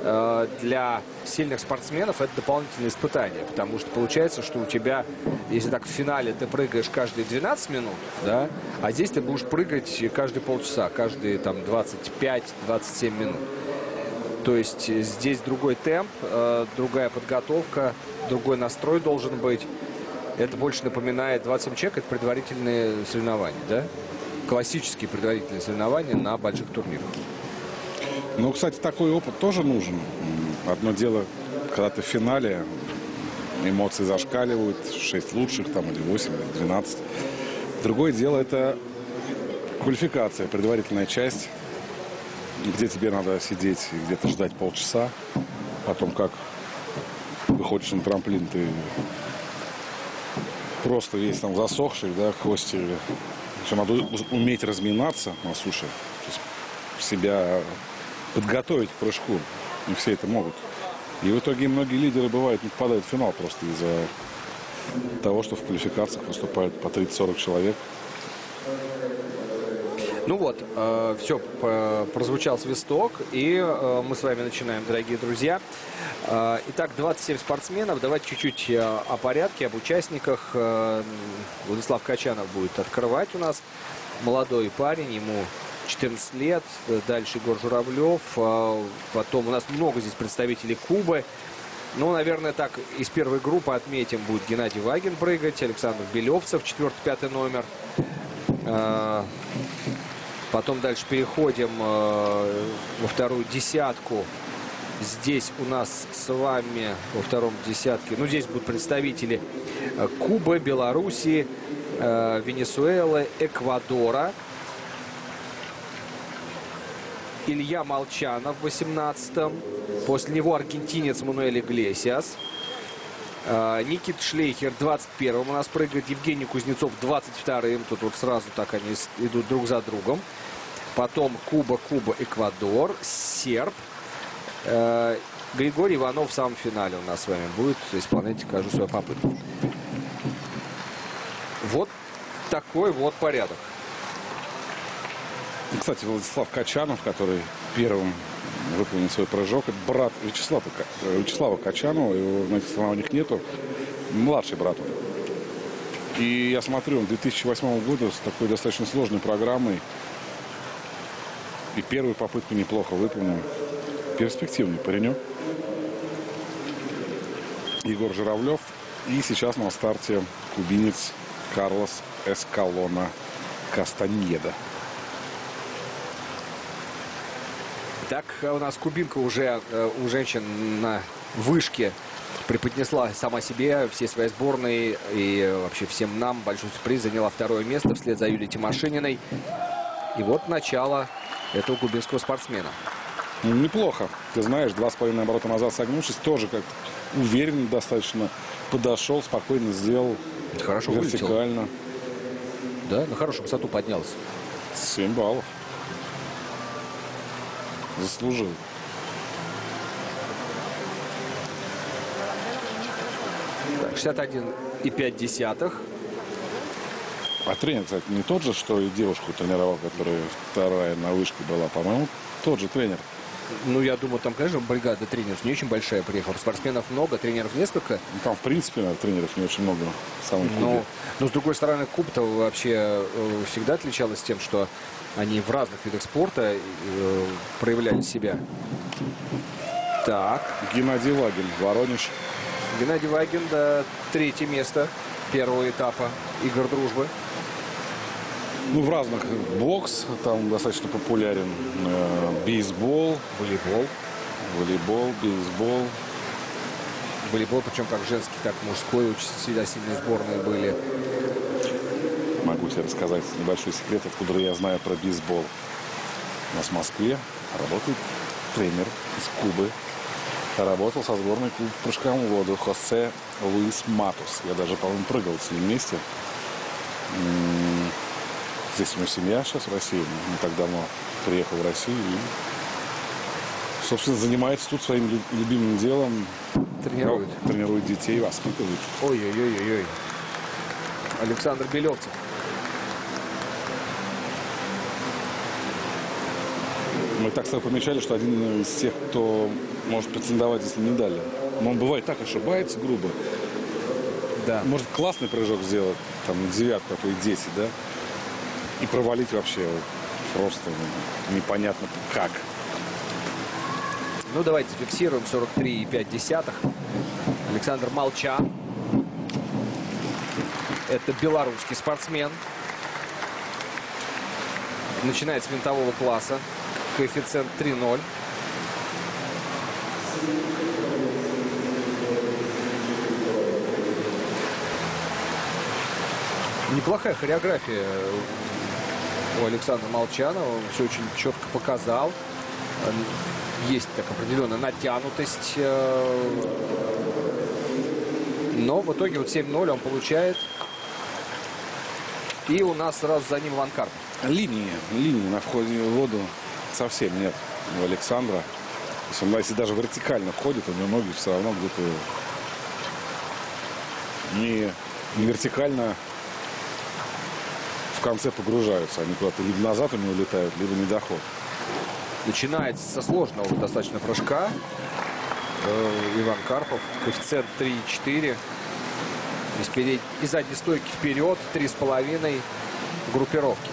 для сильных спортсменов это дополнительное испытание. Потому что получается, что у тебя, если так в финале ты прыгаешь каждые 12 минут, да, а здесь ты будешь прыгать каждые полчаса, каждые там 25-27 минут. То есть здесь другой темп, другая подготовка, другой настрой должен быть. Это больше напоминает 27 человек, это предварительные соревнования, да? Классические предварительные соревнования на больших турнирах. Ну, кстати, такой опыт тоже нужен. Одно дело, когда ты в финале, эмоции зашкаливают, 6 лучших, там, или 8, или 12. Другое дело, это квалификация, предварительная часть, где тебе надо сидеть и где-то ждать полчаса. Потом, как выходишь на трамплин, ты просто весь там засохший, да, кости. Еще надо уметь разминаться на суше, то есть себя подготовить к прыжку. Не все это могут. И в итоге многие лидеры бывают не попадают в финал просто из-за того, что в квалификациях выступают по 30-40 человек. Ну вот, все, прозвучал свисток, и мы с вами начинаем, дорогие друзья. Итак, 27 спортсменов. Давайте чуть-чуть о порядке, об участниках. Владислав Качанов будет открывать у нас. Молодой парень, ему 14 лет. Дальше Егор Журавлев. Потом у нас много здесь представителей Кубы. Ну, наверное, так, из первой группы отметим, будет Геннадий Вагин прыгать, Александр Белевцев, 4-5 номер. Потом дальше переходим во вторую десятку. Здесь у нас с вами во втором десятке, ну, здесь будут представители Кубы, Белоруссии, Венесуэлы, Эквадора. Илья Молчанов в 18-м. После него аргентинец Мануэль Иглесиас. Никит Шлейхер 21-м у нас прыгает. Евгений Кузнецов 22-м. Тут вот сразу так они идут друг за другом. Потом Куба, Эквадор, серб. Григорий Иванов в самом финале у нас с вами будет исполнять каждую свою попытку. Вот такой вот порядок. Кстати, Владислав Качанов, который первым выполнил свой прыжок, это брат Вячеслава Качанова, его на этих соревнованиях нету, младший брат он. И я смотрю, он 2008 года с такой достаточно сложной программой. И первую попытку неплохо выполнил. Перспективный паренек. Егор Журавлев. И сейчас на старте кубинец Карлос Эскалона Кастаньеда. Так, у нас кубинка уже у женщин на вышке преподнесла сама себе, все свои сборные и вообще всем нам большой сюрприз. Заняла второе место вслед за Юлией Тимошининой. И вот начало этого кубинского спортсмена. Ну, неплохо. Ты знаешь, 2,5 оборота назад согнувшись, тоже как уверенно достаточно подошел, спокойно сделал. Хорошо вертикально. Вылетел. Да, на хорошую высоту поднялся. 7 баллов. Заслужил. Так, 61,5. А тренер, кстати, не тот же, что и девушку тренировал, которая вторая на вышке была, по-моему, тот же тренер. Ну, я думаю, там, конечно, бригада тренеров не очень большая приехала. Спортсменов много, тренеров несколько. Ну, там, в принципе, наверное, тренеров не очень много в самом клубе. Но, с другой стороны, Куб-то вообще всегда отличалась тем, что они в разных видах спорта проявляли себя. Так. Геннадий Вагин, Воронеж. Геннадий Вагин, да, 3-е место первого этапа игр дружбы. Ну, в разных. Бокс там достаточно популярен. Бейсбол. Волейбол, бейсбол. Волейбол, причем как женский, так мужской. Очень всегда сильные сборные были. Могу тебе рассказать небольшой секрет, откуда я знаю про бейсбол. У нас в Москве работает тренер из Кубы. Работал со сборной клуба прыжком в воду Хосе Луис Матус. Я даже, по-моему, прыгал с ним вместе. Здесь у него семья сейчас в России. Не так давно приехал в Россию и, собственно, занимается тут своим любимым делом. Тренирует. Тренирует детей, воспитывает. Ой-ой-ой-ой. Александр Белевцев. Мы так сразу помечали, что один из тех, кто может претендовать, если не дали. Но он бывает так ошибается грубо. Да. Может классный прыжок сделать, там, на девятку, а то и 10, да? И провалить вообще просто непонятно как. Ну, давайте фиксируем 43,5. Александр Молчан. Это белорусский спортсмен. Начинает с винтового класса. Коэффициент 3,0. Неплохая хореография у Александра Молчана. Он все очень четко показал. Есть так определенная натянутость. Но в итоге вот 7-0 он получает. И у нас сразу за ним Иван Карпов. Линии на входе в воду совсем нет у Александра. То есть он, если даже вертикально входит, у него ноги все равно где-то не вертикально в конце погружаются. Они куда-то либо назад у него улетают, либо не доход. Начинается со сложного достаточно прыжка. Иван Карпов. Коэффициент 3,4. Из задней стойки вперед. 3,5 группировки.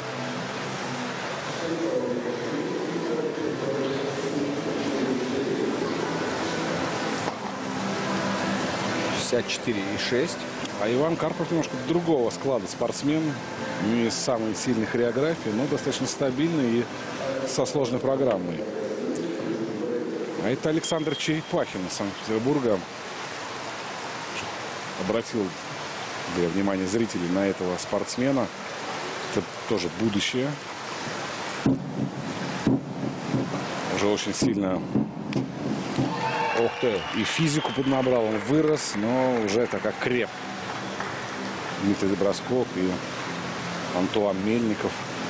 (64,6). А Иван Карпов немножко другого склада спортсмен. Не самой сильной хореографии, но достаточно стабильный и со сложной программой. А это Александр Черепахин из Санкт-Петербурга. Обратил внимание зрителей на этого спортсмена. Это тоже будущее. Уже очень сильно и физику поднабрал. Он вырос, но уже так окреп. Дмитрий Бросков и Антуан Мельников.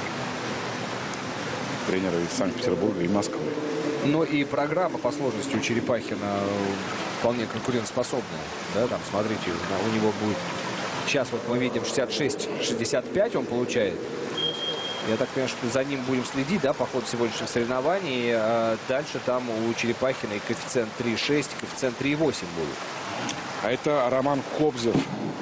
Тренеры из Санкт-Петербурга и Москвы. Ну и программа по сложности у Черепахина вполне конкурентоспособная. Да, там, смотрите, у него будет... Сейчас вот мы видим 66-65 он получает. Я так понимаю, что за ним будем следить, да, по ходу сегодняшних соревнований. А дальше там у Черепахина и коэффициент 3,6, и коэффициент 3,8 будут. А это Роман Кобзев.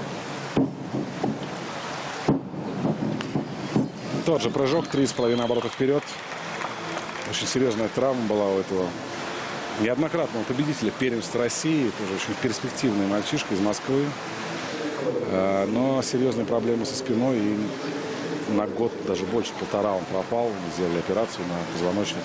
Тот же прыжок, 3,5 оборота вперед. Очень серьезная травма была у этого неоднократного победителя первенства России. Тоже очень перспективный мальчишка из Москвы. Но серьезные проблемы со спиной. И на год, даже больше, полтора он пропал. Сделали операцию на позвоночник.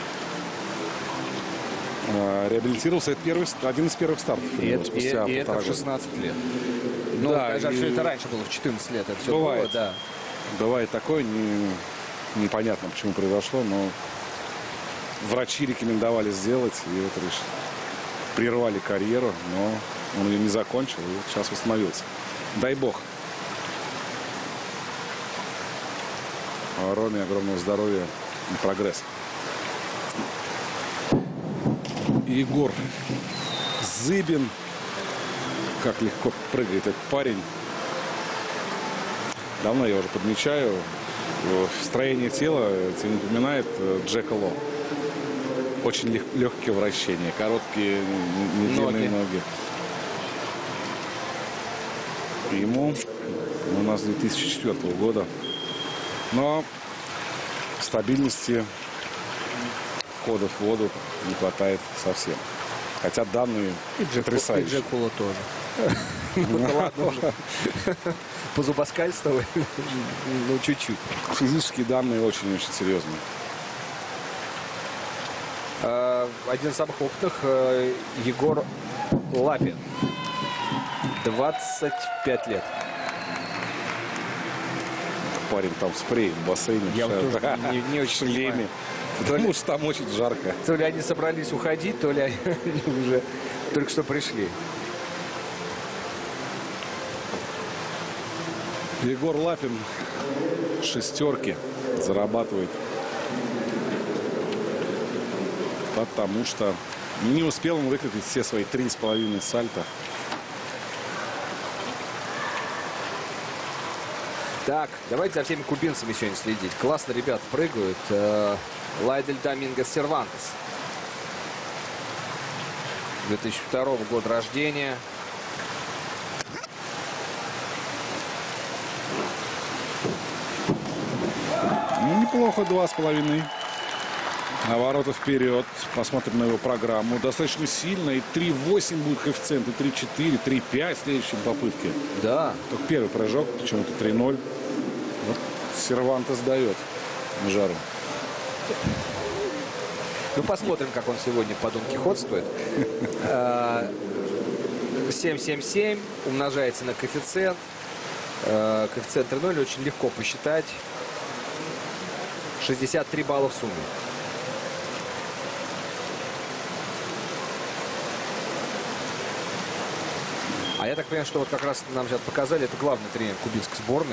Реабилитировался. Это один из первых стартов. И это в 16 лет. Ну, да, даже это раньше было, в 14 лет. Это все бывает. было, да. Бывает такое, непонятно, почему произошло, но врачи рекомендовали сделать, и вот прервали карьеру, но он ее не закончил, и вот сейчас восстановился. Дай бог. Роме огромного здоровья и прогресс. Егор Зыбин. Как легко прыгает этот парень. Давно я уже подмечаю. Строение тела тебе напоминает Джека Ло. Очень легкие вращения, короткие, длинные ноги. Ему у нас 2004 года. Но стабильности входа в воду не хватает совсем. Хотя данные потрясающие. И Джек Ло тоже. Ну ладно уже. Позубоскальствовали. Ну, чуть-чуть. Физические данные очень-очень серьезные. Один из самых опытных Егор Лапин. 25 лет. Парень там спреем в бассейне. Я тоже не очень шлеме. Потому что там очень жарко. То ли они собрались уходить, то ли они уже только что пришли. Егор Лапин шестерки зарабатывает. Потому что не успел он выкатить все свои 3,5 сальто. Так, давайте за всеми кубинцами сегодня следить. Классно ребят прыгают. Лайдель Домингес Сервантес. 2002 года рождения. Ну, неплохо, 2,5. На ворота вперед. Посмотрим на его программу. Достаточно сильно. И 3,8 будет коэффициент. И 3,4, 3,5 в следующей попытке. Да. Только первый прыжок. Почему-то 3,0. Вот Сервантес дает жару. Ну, посмотрим, как он сегодня по Дон Кихотствует. 7,77 умножается на коэффициент. Коэффициент 3,0 очень легко посчитать. 63 балла в сумме. А я так понимаю, что вот как раз нам сейчас показали, это главный тренер кубинской сборной.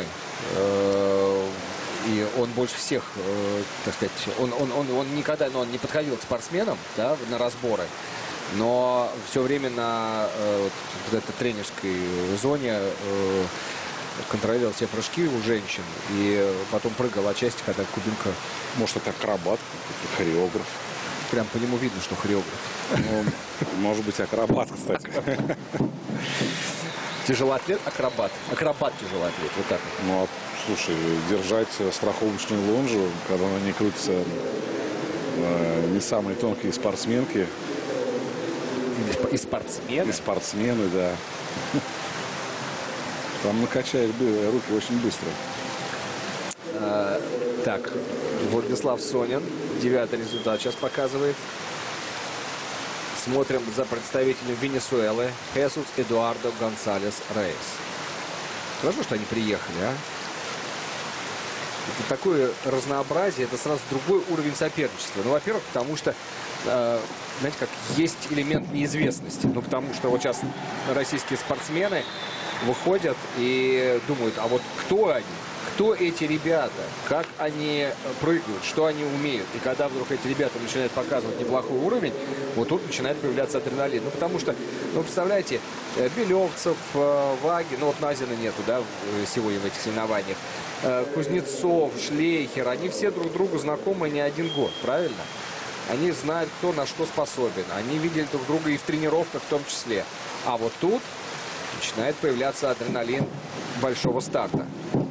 И он больше всех, так сказать, он никогда, он не подходил к спортсменам, да, на разборы, но все время на вот этой тренерской зоне контролировал все прыжки у женщин и потом прыгал отчасти, когда кубинка... Может, это акробат, хореограф. Прям по нему видно, что хореограф. Ну, может быть, акробат, кстати. Тяжелоатлет, акробат. Акробат, тяжелоатлет. Вот так. Ну, а, слушай, держать страховочную лонжу, когда на ней крутятся не самые тонкие спортсменки. И спортсмены. И спортсмены, да. Там накачает руки очень быстро. Так, Владислав Сонин. 9-й результат сейчас показывает. Смотрим за представителем Венесуэлы. Хесус Эдуардо Гонсалес Рейс. Хорошо, что они приехали, а? Это такое разнообразие, это сразу другой уровень соперничества. Ну, во-первых, потому что, знаете, как есть элемент неизвестности. Ну, потому что вот сейчас российские спортсмены выходят и думают, а вот кто они? Кто эти ребята? Как они прыгают? Что они умеют? И когда вдруг эти ребята начинают показывать неплохой уровень, вот тут начинает появляться адреналин. Ну, потому что, ну, представляете, Белевцев, Ваги, ну, вот Назина нету, да, сегодня в этих соревнованиях. Кузнецов, Шлейхер, они все друг другу знакомы не один год, правильно? Они знают, кто на что способен. Они видели друг друга и в тренировках в том числе. А вот тут начинает появляться адреналин большого старта.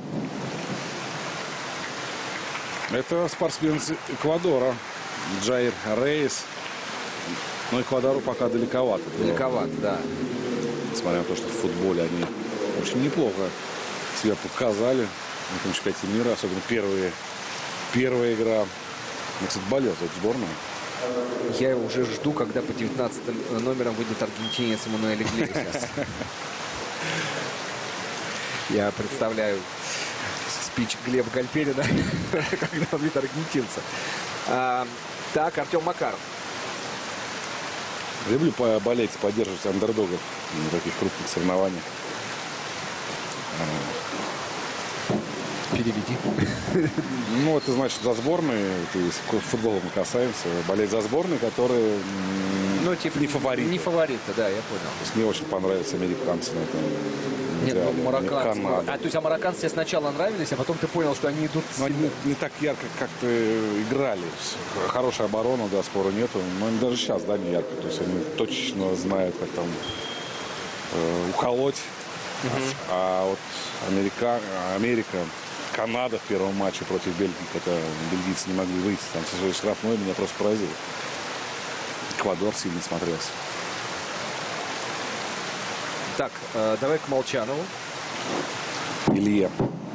Это спортсмен из Эквадора. Джаир Рейс. Но Эквадору пока далековато. Далековато, да. Несмотря на то, что в футболе они очень неплохо себя показали. На том чемпионате мира, особенно первая игра. Я, кстати, болел за эту сборную. Я уже жду, когда по 19 номерам выйдет аргентинец Эммануэль Иглесиас. Я представляю спич Глеба Гальперина, когда он видит аргентинца. Так, Артем Макаров. Люблю болеть, поддерживать андердогов на таких крупных соревнованиях. Переведи. Ну, это значит за сборные, то есть футболом мы касаемся, болеть за сборные, которые Ну, типа, не фавориты. Не фавориты, да, я понял. То есть мне очень понравились американцы на этом Нет, мундиале, ну, марокканцы. Канада. А, то есть, марокканцы тебе сначала нравились, а потом ты понял, что они идут... Но они не так ярко как-то играли. Хорошая оборона, да, спора нету. Но они даже сейчас, да, не ярко. То есть они точно знают, как там уколоть. А вот Америка, Канада в первом матче против Бельгии, когда бельгийцы не могли выйти, там со своей штрафной, меня просто поразило. Эквадор сильно смотрелся. Так, давай к Молчанову. Илья.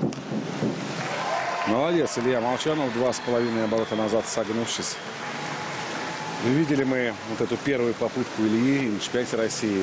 Молодец, Илья Молчанов. 2,5 оборота назад, согнувшись. Видели мы вот эту первую попытку Ильи на чемпионате России.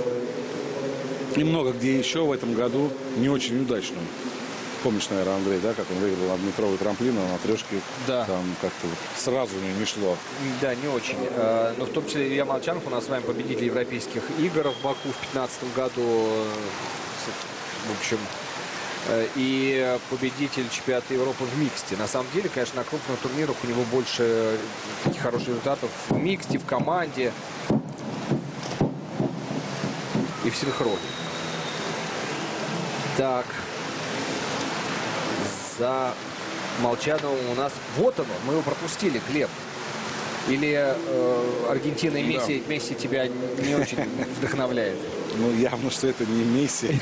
И много где еще в этом году не очень удачную. Помнишь, наверное, Андрей, да, как он выиграл однометровый трамплин, а на трешке Да. там как-то вот сразу не шло. Да, не очень. Но в том числе Илья Молчанов у нас с вами победитель европейских игр в Баку в 2015 году. В общем, и победитель чемпионата Европы в миксте. На самом деле, конечно, на крупных турнирах у него больше таких хороших результатов в миксте, в команде и в синхроне. Так. за Молчановым у нас... Вот оно, мы его пропустили, Глеб. Или Аргентина и Месси, Да. Месси тебя не очень вдохновляет? Ну, явно, что это не Месси.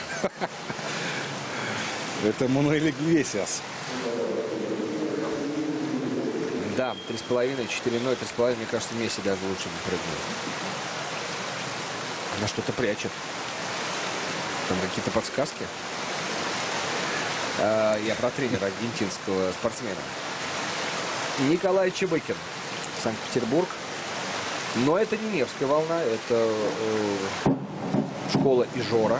Это Мануэль Иглесиас. Да, 3,5, 4-0, 3,5. Мне кажется, Месси даже лучше бы прыгнул. Она что-то прячет. Там какие-то подсказки. Я про тренера аргентинского спортсмена. Николай Чебыкин. Санкт-Петербург. Но это не Невская волна, это школа Ижора.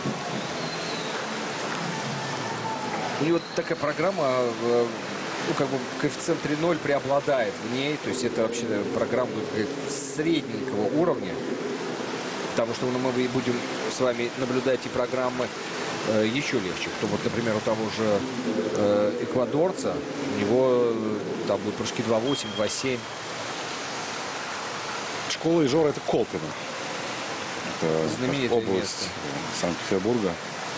И вот такая программа, ну, как бы коэффициент 3.0 преобладает в ней. То есть это вообще, наверное, программа средненького уровня. Потому что мы будем с вами наблюдать и программы еще легче. Кто вот, например, у того же эквадорца, у него там будут прыжки 2.8, 2.7. Школа Ижора — это Колпино. Это Знаменитое область место. Санкт-Петербурга.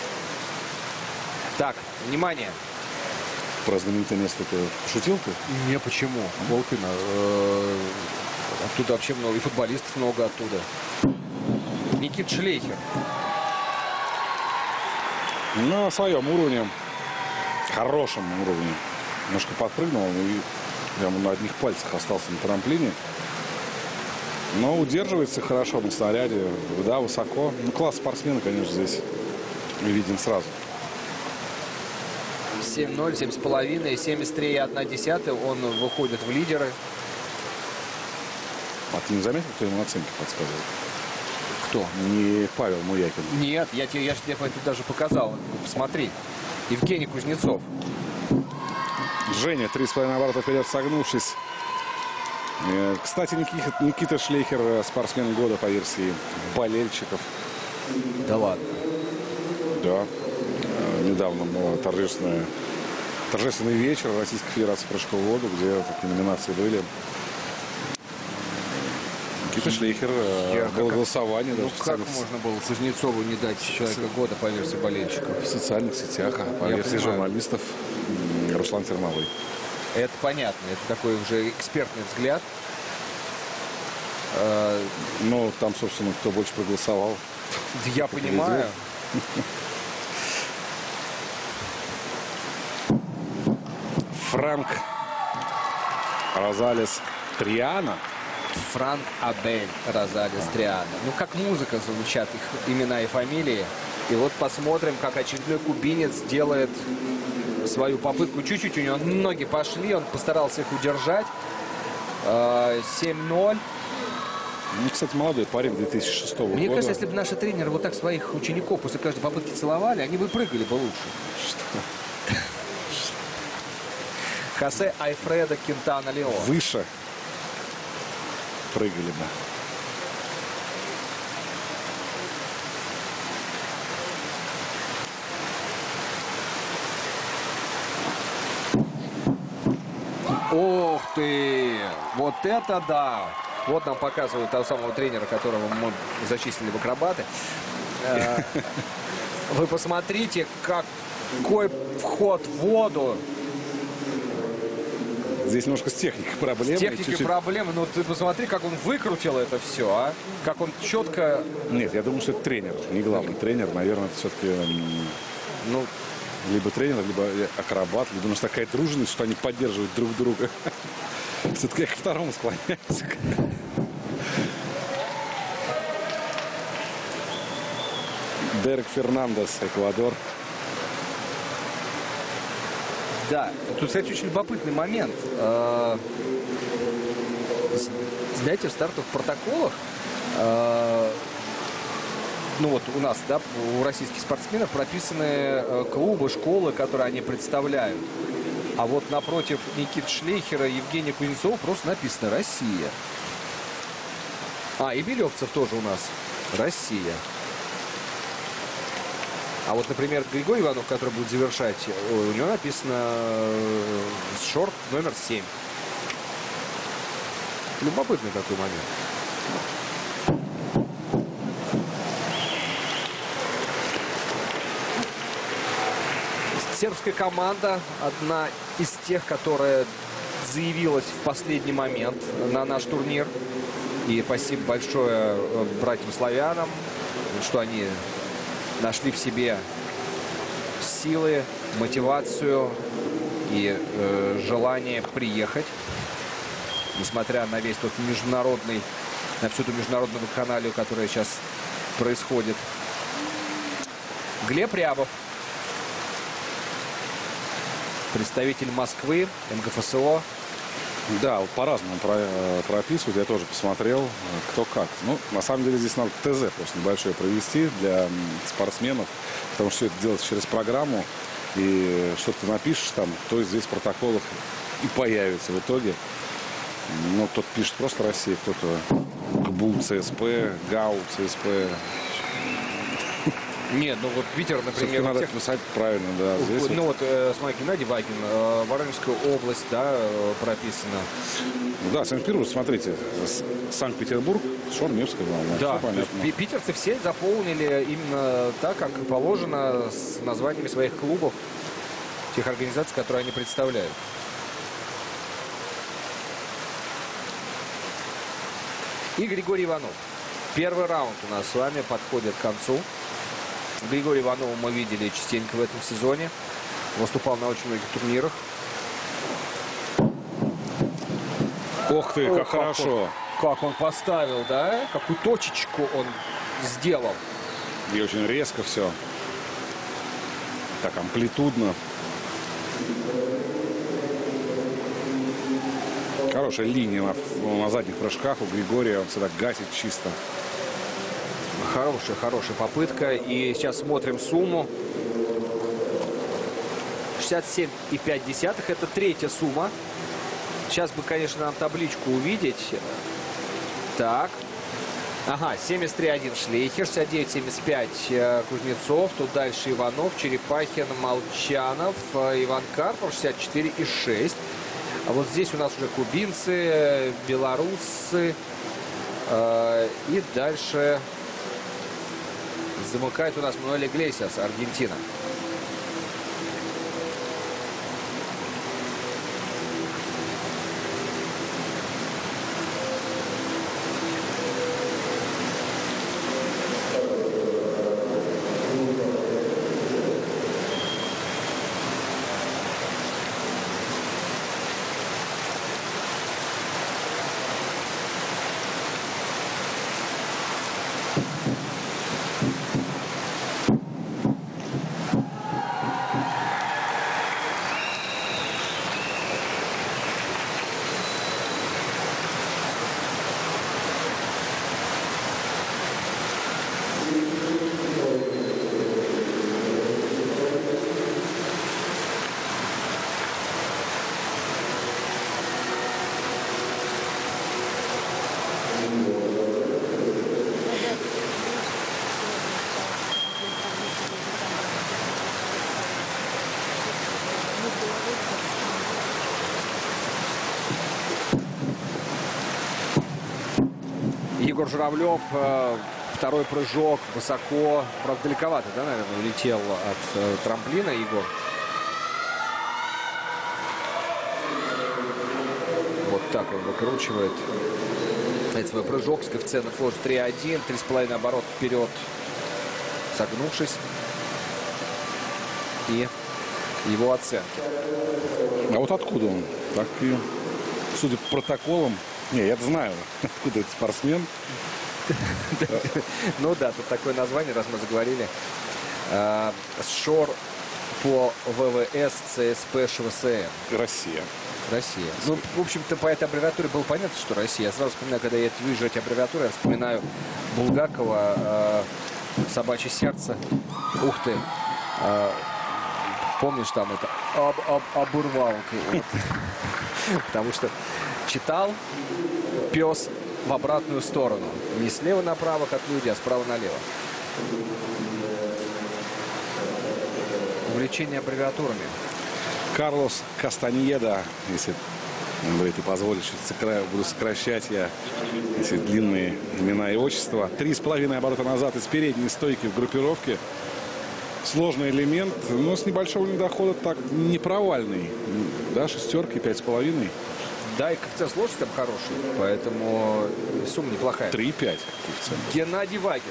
Так, внимание. Про знаменитое место ты шутил ты? Не, почему? Колпино. Оттуда вообще много. И футболистов много оттуда. Никит Шлейхер. На своем уровне, хорошем уровне. Немножко подпрыгнул и прямо на одних пальцах остался на трамплине. Но удерживается хорошо на снаряде. Да, высоко. Ну, класс спортсмена, конечно, здесь виден сразу. 7-0, 7,5, 73,1. Он выходит в лидеры. А ты не заметил, кто ему оценки подсказывает? Кто? Не Павел Муякин. Нет, я тебе это даже показал. Посмотри. Евгений Кузнецов. Женя, 3,5 оборота вперед, согнувшись. Кстати, Никита Шлейхер, спортсмен года по версии болельщиков. Да ладно. Да. Недавно был торжественный вечер Российской Федерации прыжков в воду, где такие номинации были. Никита Шлейхер, было голосование. Ну даже как можно было Кузнецову не дать человека года по версии болельщиков? в социальных сетях, а по Я версии понимаю. журналистов Руслан Терновой. Это понятно. Это такой уже экспертный взгляд. Ну, там, собственно, кто больше проголосовал. Да я понимаю. Франк Розалес Триана. Франк Абель Розалес Триана. Ну, как музыка звучат их имена и фамилии. И вот посмотрим, как очередной кубинец делает свою попытку. Чуть-чуть у него ноги пошли. Он постарался их удержать. 7-0. Ну, кстати, молодой парень 2006 года. Мне кажется, если бы наши тренеры вот так своих учеников после каждой попытки целовали, они бы прыгали бы лучше. Хосе Альфредо Кентана Леон. Выше прыгали бы. Ох ты! Вот это да! Вот нам показывают того самого тренера, которого мы зачислили в акробаты. Вы посмотрите, какой вход в воду. Здесь немножко с техникой проблемы. С техникой проблемы. Ну, ты посмотри, как он выкрутил это все, а? Как он четко... Нет, я думаю, что это тренер, не главный тренер. Наверное, это все-таки Ну, либо тренер, либо акробат, либо у нас такая дружность, что они поддерживают друг друга. Все-таки я к второму склоняюсь. Дерек Фернандес, Эквадор. да. Тут, кстати, очень любопытный момент. Знаете, в стартовых протоколах, ну вот у нас, да, у российских спортсменов прописаны клубы, школы, которые они представляют. А вот напротив Никиты Шлейхера и Евгения Кузнецова просто написано «Россия». И Белевцев тоже у нас «Россия». А вот, например, Григорий Иванов, который будет завершать, у него написано шорт номер 7. Любопытный такой момент. Сербская команда одна из тех, которая заявилась в последний момент на наш турнир. И спасибо большое братьям-славянам, что они нашли в себе силы, мотивацию и желание приехать. Несмотря на весь тот международный, на всю ту международную вакханалию, которая сейчас происходит. Глеб Рябов, представитель Москвы, МГФСО. Да, вот по-разному прописывают. Я тоже посмотрел, кто как. Ну, на самом деле, здесь надо ТЗ просто небольшое провести для спортсменов, потому что все это делается через программу. И что ты напишешь там, то здесь в протоколах и появится в итоге. Ну, кто-то пишет просто Россия, кто-то ГБУ, ЦСП, ГАУ, ЦСП. Нет, ну вот Питер, например... Надо писать правильно, да. Здесь ну вот, смотри, Геннадий Вагин, Воронежская область, да, прописана. Да, Санкт-Петербург, смотрите, Санкт-Петербург, Шор, Невская главная. Да, питерцы все заполнили именно так, как положено, с названиями своих клубов, тех организаций, которые они представляют. И Григорий Иванов. Первый раунд у нас с вами подходит к концу. Григория Иванова мы видели частенько в этом сезоне. Выступал на очень многих турнирах. Ох ты, как хорошо. Как он поставил, да? Какую точечку он сделал. И очень резко все. Так амплитудно. Хорошая линия на задних прыжках у Григория. Он всегда гасит чисто. Хорошая попытка. И сейчас смотрим сумму. 67,5. Это третья сумма. Сейчас бы, конечно, нам табличку увидеть. Так. Ага, 73,1 Шлейхер, 69,75 Кузнецов. Тут дальше Иванов, Черепахин, Молчанов, Иван Карпов, 64,6. А вот здесь у нас уже кубинцы, белорусы. И дальше замыкает у нас Мануэль Иглесиас, Аргентина. Егор Журавлев, второй прыжок, высоко, правда, далековато, да, наверное, улетел от трамплина Егор. Вот так он выкручивает. Это свой прыжок с коэффициентом сложности 3,1, 3,5 оборот вперед, согнувшись. И его оценки. А вот откуда он? Так и, судя по протоколам, не, я знаю, откуда этот спортсмен. Ну да, тут такое название, раз мы заговорили. Шор по ВВС ЦСП ШВСМ. Россия. Россия. Ну, в общем-то, по этой аббревиатуре было понятно, что Россия. Я сразу вспоминаю, когда я вижу эти аббревиатуры, я вспоминаю Булгакова, «Собачье сердце». Ух ты. Помнишь, там это обурвалка. Потому что читал пес в обратную сторону. Не слева направо, как люди, а справа налево. Увлечение аббревиатурами. Карлос Кастаньеда, если он говорит, ты позволишь, буду сокращать я, если длинные имена и отчества. 3,5 оборота назад из передней стойки в группировке. Сложный элемент, но с небольшого ледохода так не провальный. Да, шестерки, 5,5. Да, и коэффициент сложности там хороший, поэтому сумма неплохая. 3,5. Геннадий Вагин.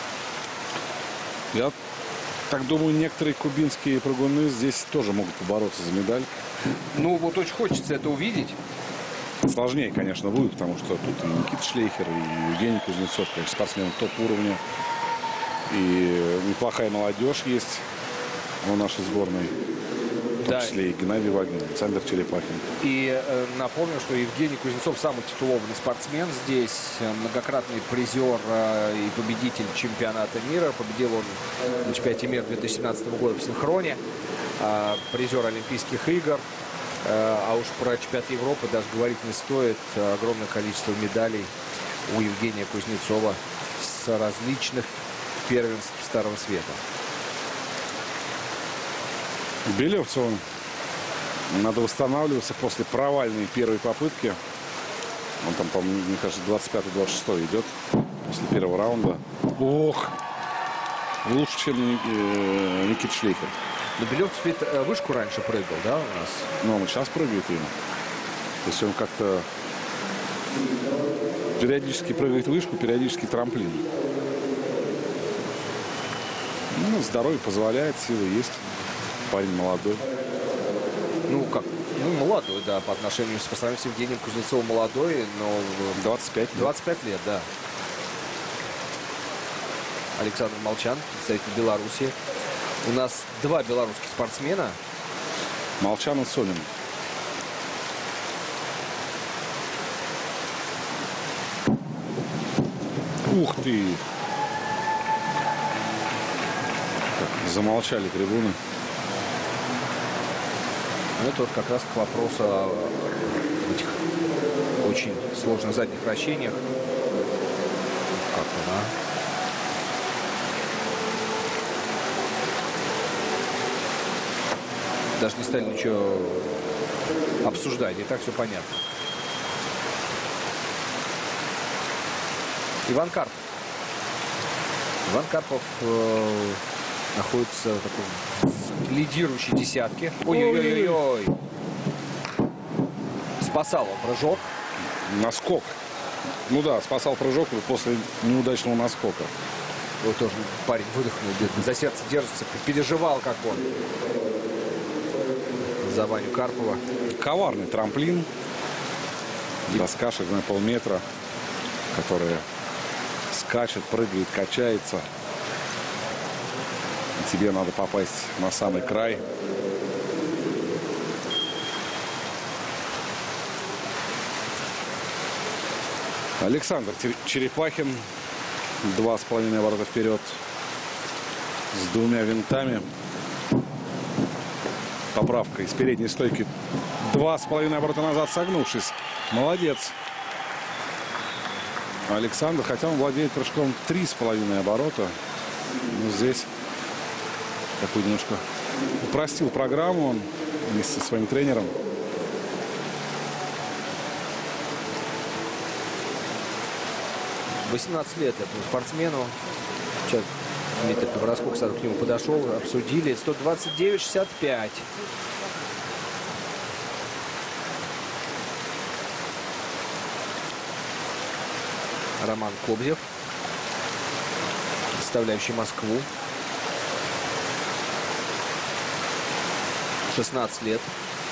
Я так думаю, некоторые кубинские прыгуны здесь тоже могут побороться за медаль. Ну, вот очень хочется это увидеть. Сложнее, конечно, будет, потому что тут и Никита Шлейхер, и Евгений Кузнецов, конечно, спортсмены топ-уровня. И неплохая молодежь есть у нашей сборной. В том числе и Геннадий Вагин, Александр Черепахин. И напомню, что Евгений Кузнецов самый титулованный спортсмен здесь. Многократный призер и победитель чемпионата мира. Победил он на чемпионате мира 2017 года в синхроне. Призер Олимпийских игр. А уж про чемпионат Европы даже говорить не стоит. Огромное количество медалей у Евгения Кузнецова с различных первенств Старого Света. Белевцу надо восстанавливаться после провальной первой попытки. Он там, по-моему, мне кажется, 25-26 идет после первого раунда. Ох! Лучше, чем Никита Шлейхер. Но Белевцев ведь вышку раньше прыгал, да, у нас? Ну, он сейчас прыгает им. То есть он как-то периодически прыгает вышку, периодически трамплин. Ну, здоровье позволяет, силы есть. Парень молодой. Ну, как? Ну, молодой, да, по отношению по сравнению с Евгением Кузнецовым молодой, но... 25 лет. 25 лет, да. Александр Молчан, представитель Беларуси. У нас два белорусских спортсмена. Молчан и Сонин. Ух ты! Так, замолчали трибуны. Это вот как раз к вопросу о этих очень сложных задних вращениях. Как она? Даже не стали ничего обсуждать. И так все понятно. Иван Карпов. Иван Карпов находится в такой лидирующей десятке. Ой-ой-ой-ой. Спасал он прыжок. Наскок. Ну да, спасал прыжок после неудачного наскока. Вот тоже парень выдохнул, бедный, за сердце держится, переживал как он. За Ваню Карпова. Коварный трамплин. Доска шагной полметра, которая скачет, прыгает, качается. И тебе надо попасть на самый край. Александр Черепахин. 2,5 оборота вперед. С двумя винтами. Поправка из передней стойки. 2,5 оборота назад, согнувшись. Молодец. Александр, хотя он владеет прыжком 3,5 оборота. Но здесь такой немножко упростил программу он вместе со своим тренером. — 18 лет этому спортсмену. Сейчас Дмитрий Доброскок сразу к нему подошел, обсудили. 129-65. Роман Кобзев, представляющий Москву. 16 лет.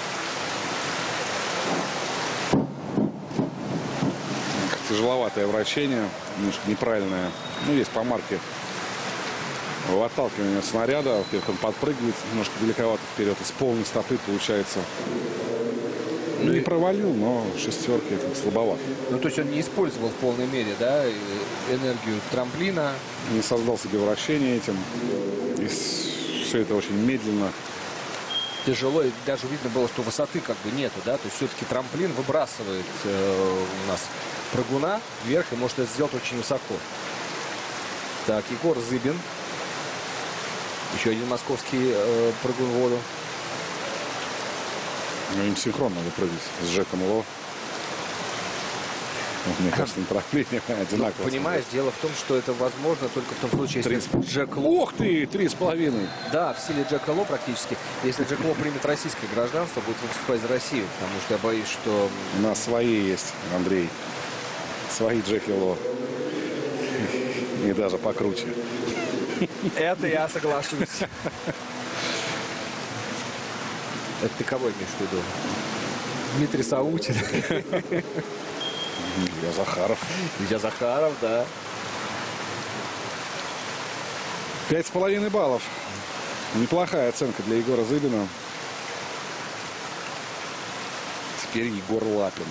Тяжеловатое вращение, немножко неправильное. Ну, есть по марке отталкивание снаряда. Во-первых, он подпрыгивает немножко далековато вперед. И с полной стопы получается. Ну, не провалил, но шестерки это слабовато. Ну, то есть он не использовал в полной мере, да, энергию трамплина. Не создал себе вращение этим. И все это очень медленно. Тяжело, и даже видно было, что высоты как бы нету, да, то есть все-таки трамплин выбрасывает у нас прыгуна вверх и может это сделать очень высоко. Так, Егор Зыбин. Еще один московский прыгун в воду. Ну, им синхронно надо прыгать с Жеком Ло. Мне кажется, направление одинаково. Понимаешь, дело в том, что это возможно только в том случае, если Джек Ло... Ух ты, 3,5. Да, в стиле Джека Ло практически. Если Джек Ло примет российское гражданство, будет выступать за Россию. Потому что я боюсь, что... У нас свои есть, Андрей. Свои Джеки Ло. И даже покруче. Это я соглашусь. Это ты кого имеешь в виду? Дмитрий Саутин. Илья Захаров. Илья Захаров, да. 5,5 баллов. Неплохая оценка для Егора Зыбина. Теперь Егор Лапин.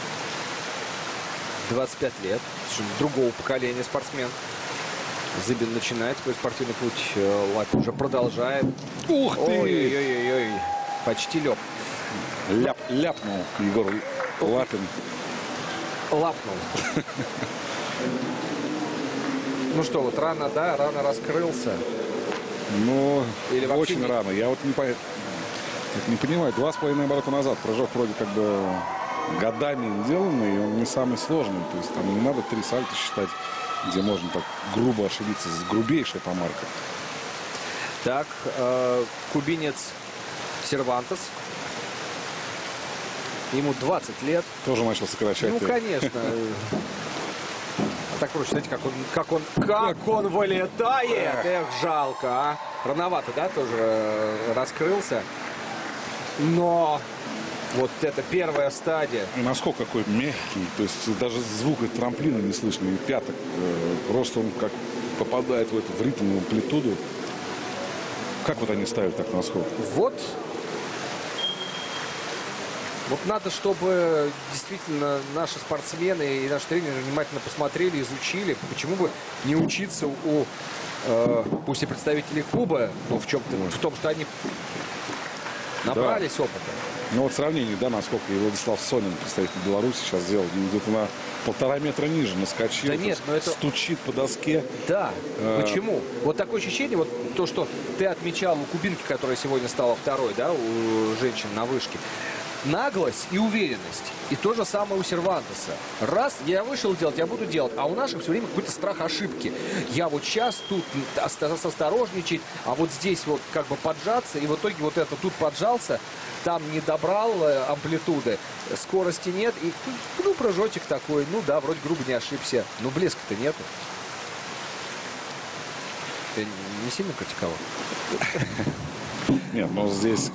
25 лет. Другого поколения спортсмен. Зыбин начинает свой спортивный путь. Лапин уже продолжает. Ух ты! Ой-ой-ой. Почти лег. Ляпнул Егор Лапин. Лапнул. Ну что, вот рано, да, рано раскрылся. Ну, Или вообще очень не... рано. Я вот не понимаю. 2,5 оборота назад. Прыжок вроде как бы годами деланный, и он не самый сложный. То есть там не надо 3 сальта считать, где можно так грубо ошибиться с грубейшей помаркой. Так, кубинец Сервантес. Ему 20 лет. Тоже начал сокращать. Ну, конечно. Так проще, знаете, как он вылетает. Эх, жалко, а. Рановато, да, тоже раскрылся. Но вот это первая стадия. И насколько какой мягкий. То есть даже звука трамплина не слышно. И пяток. Просто он как попадает в ритм, в амплитуду. Как вот они ставят так на скок? Вот надо, чтобы действительно наши спортсмены и наши тренеры внимательно посмотрели, изучили. Почему бы не учиться у, пусть и представителей клуба, но в том, что они набрались опыта. Ну вот сравнение, да, насколько и Владислав Сонин, представитель Беларуси, сейчас сделал где-то на 1,5 метра ниже наскочил. Да нет, но это... Стучит по доске. Да, почему? Вот такое ощущение, вот то, что ты отмечал у кубинки, которая сегодня стала второй, да, у женщин на вышке. Наглость и уверенность. И то же самое у Сервантеса. Раз я вышел делать, я буду делать. А у наших все время какой-то страх ошибки. Я вот сейчас тут осторожничать, а вот здесь вот как бы поджаться. И в итоге вот это тут поджался, там не добрал амплитуды, скорости нет. И ну прыжочек такой, ну да, вроде грубо не ошибся. Но блеска-то нету. Ты не сильно критиковал? Нет, ну здесь...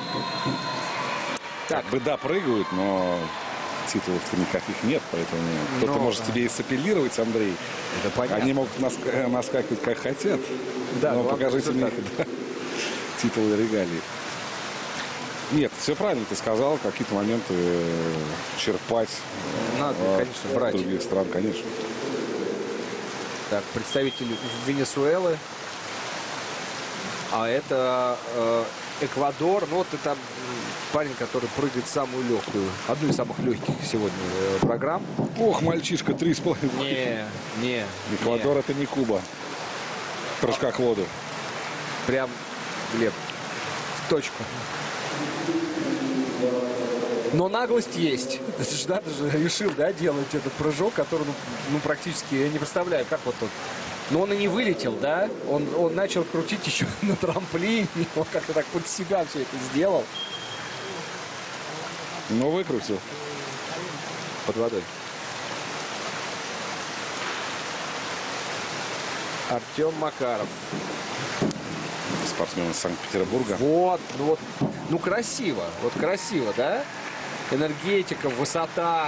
Так. Как бы да, прыгают, но титулов-то никаких нет, поэтому кто-то может тебе и сапеллировать, Андрей. Это понятно. Они могут наскакивать как хотят, да, но покажите мне титулы и регалии. Нет, все правильно ты сказал, какие-то моменты черпать надо, конечно, брать. Других стран, конечно. Так, представитель Венесуэлы. А это Эквадор. Ну вот это парень, который прыгает самую легкую. Одну из самых легких сегодня программ. Ох, мальчишка, 3,5. Не. Эквадор это не Куба. В прыжках в воду. Прям, Глеб, в точку. Но наглость есть. Ты же решил, да, делать этот прыжок, который, ну, практически, я не представляю, как вот тут. Но он и не вылетел, да? Он начал крутить еще на трамплине. Он как-то так под себя все это сделал. Но выкрутил. Под водой. Артем Макаров. Спортсмен из Санкт-Петербурга. Вот. Ну, красиво. Вот красиво, да? Энергетика, высота.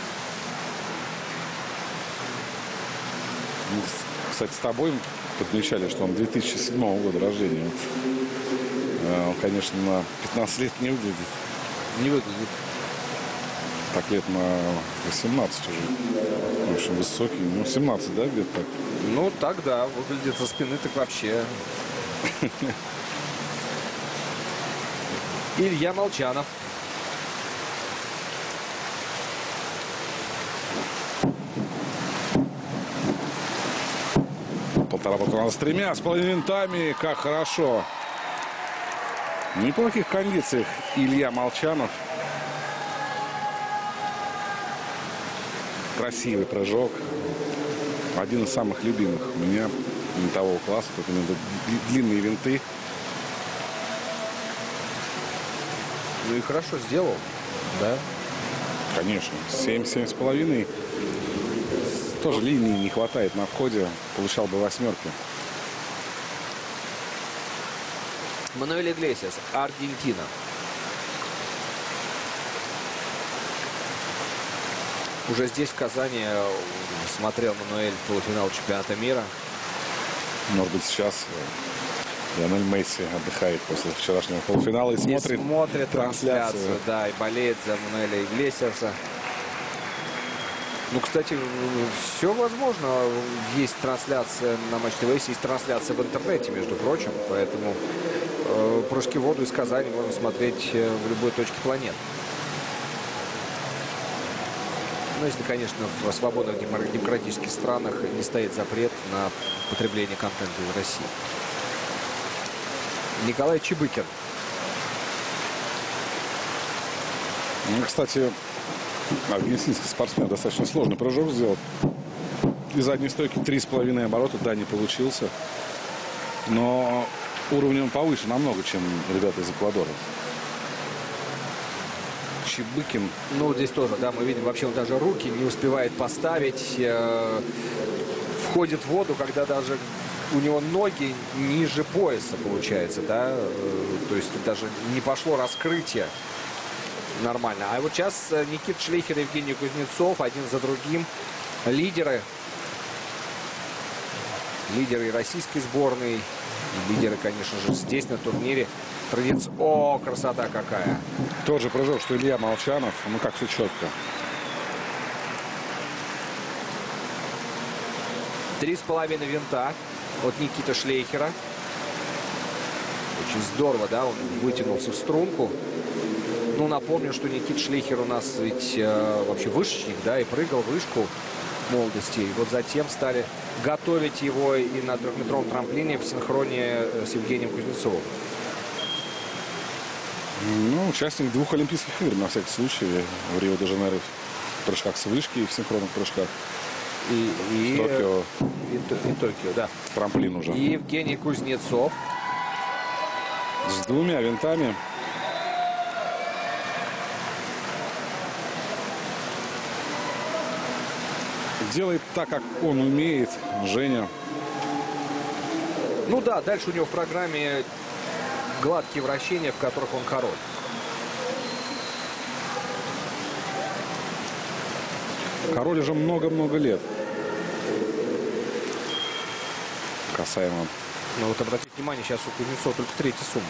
Кстати, с тобой подмечали, что он 2007 года рождения. Вот. Он, конечно, на 15 лет не выглядит. Не выглядит. Так лет на 18 уже. В общем, высокий. Ну, 17, да, где-то так? Ну, так, да. Выглядит со спины так вообще. Илья Молчанов. Полтора патрона с 3,5 винтами. Как хорошо. В неплохих кондициях Илья Молчанов. красивый прыжок. Один из самых любимых у меня винтового класса. Тут именно длинные винты. Ну и хорошо сделал, да? Конечно, 7,5. Тоже линии не хватает на входе. Получал бы восьмерки. Мануэль Иглесиас, Аргентина. Уже здесь, в Казани, смотрел Мануэль полуфинал чемпионата мира. Может быть, сейчас Лионель Месси отдыхает после вчерашнего полуфинала и смотрит трансляцию. Да, и болеет за Мануэля Иглесиаса. Ну, кстати, все возможно. Есть трансляция на Матч ТВ, есть трансляция в интернете, между прочим. Поэтому прыжки в воду из Казани можно смотреть в любой точке планеты. Ну, если, конечно, в свободных демократических странах не стоит запрет на потребление контента из России. Николай Чебыкин. Ну, кстати, аргентинский спортсмен достаточно сложный прыжок сделал. Из задней стойки 3,5 оборота, да, не получился. Но уровнем повыше намного, чем ребята из Эквадора. Чебыкин. Ну, здесь тоже, да, мы видим, вообще он даже руки не успевает поставить. Входит в воду, когда даже у него ноги ниже пояса, получается, да. То есть даже не пошло раскрытие нормально. А вот сейчас Никита Шлейхер и Евгений Кузнецов один за другим. Лидеры российской сборной. Лидеры, конечно же, здесь на турнире. Традиция. О, красота какая. Тот же прыжок, что Илья Молчанов. Ну, как все четко. 3,5 винта от Никиты Шлейхера. Очень здорово, да, он вытянулся в струнку. Ну, напомню, что Никита Шлейхер у нас ведь вообще вышечник, да, и прыгал вышку в молодости. И вот затем стали готовить его и на трехметровом трамплине в синхроне с Евгением Кузнецовым. Ну, участник 2 Олимпийских игр, на всякий случай, в Рио-де-Жанейро в прыжках с вышки и в синхронных прыжках. И Токио. И Токио, да. Трамплин уже. И Евгений Кузнецов. С 2 винтами. Делает так, как он умеет, Женя. Ну да, дальше у него в программе гладкие вращения, в которых он король. Король уже много-много лет. Касаемо. Ну вот обратите внимание, сейчас у Кузнецова только 3-я сумма.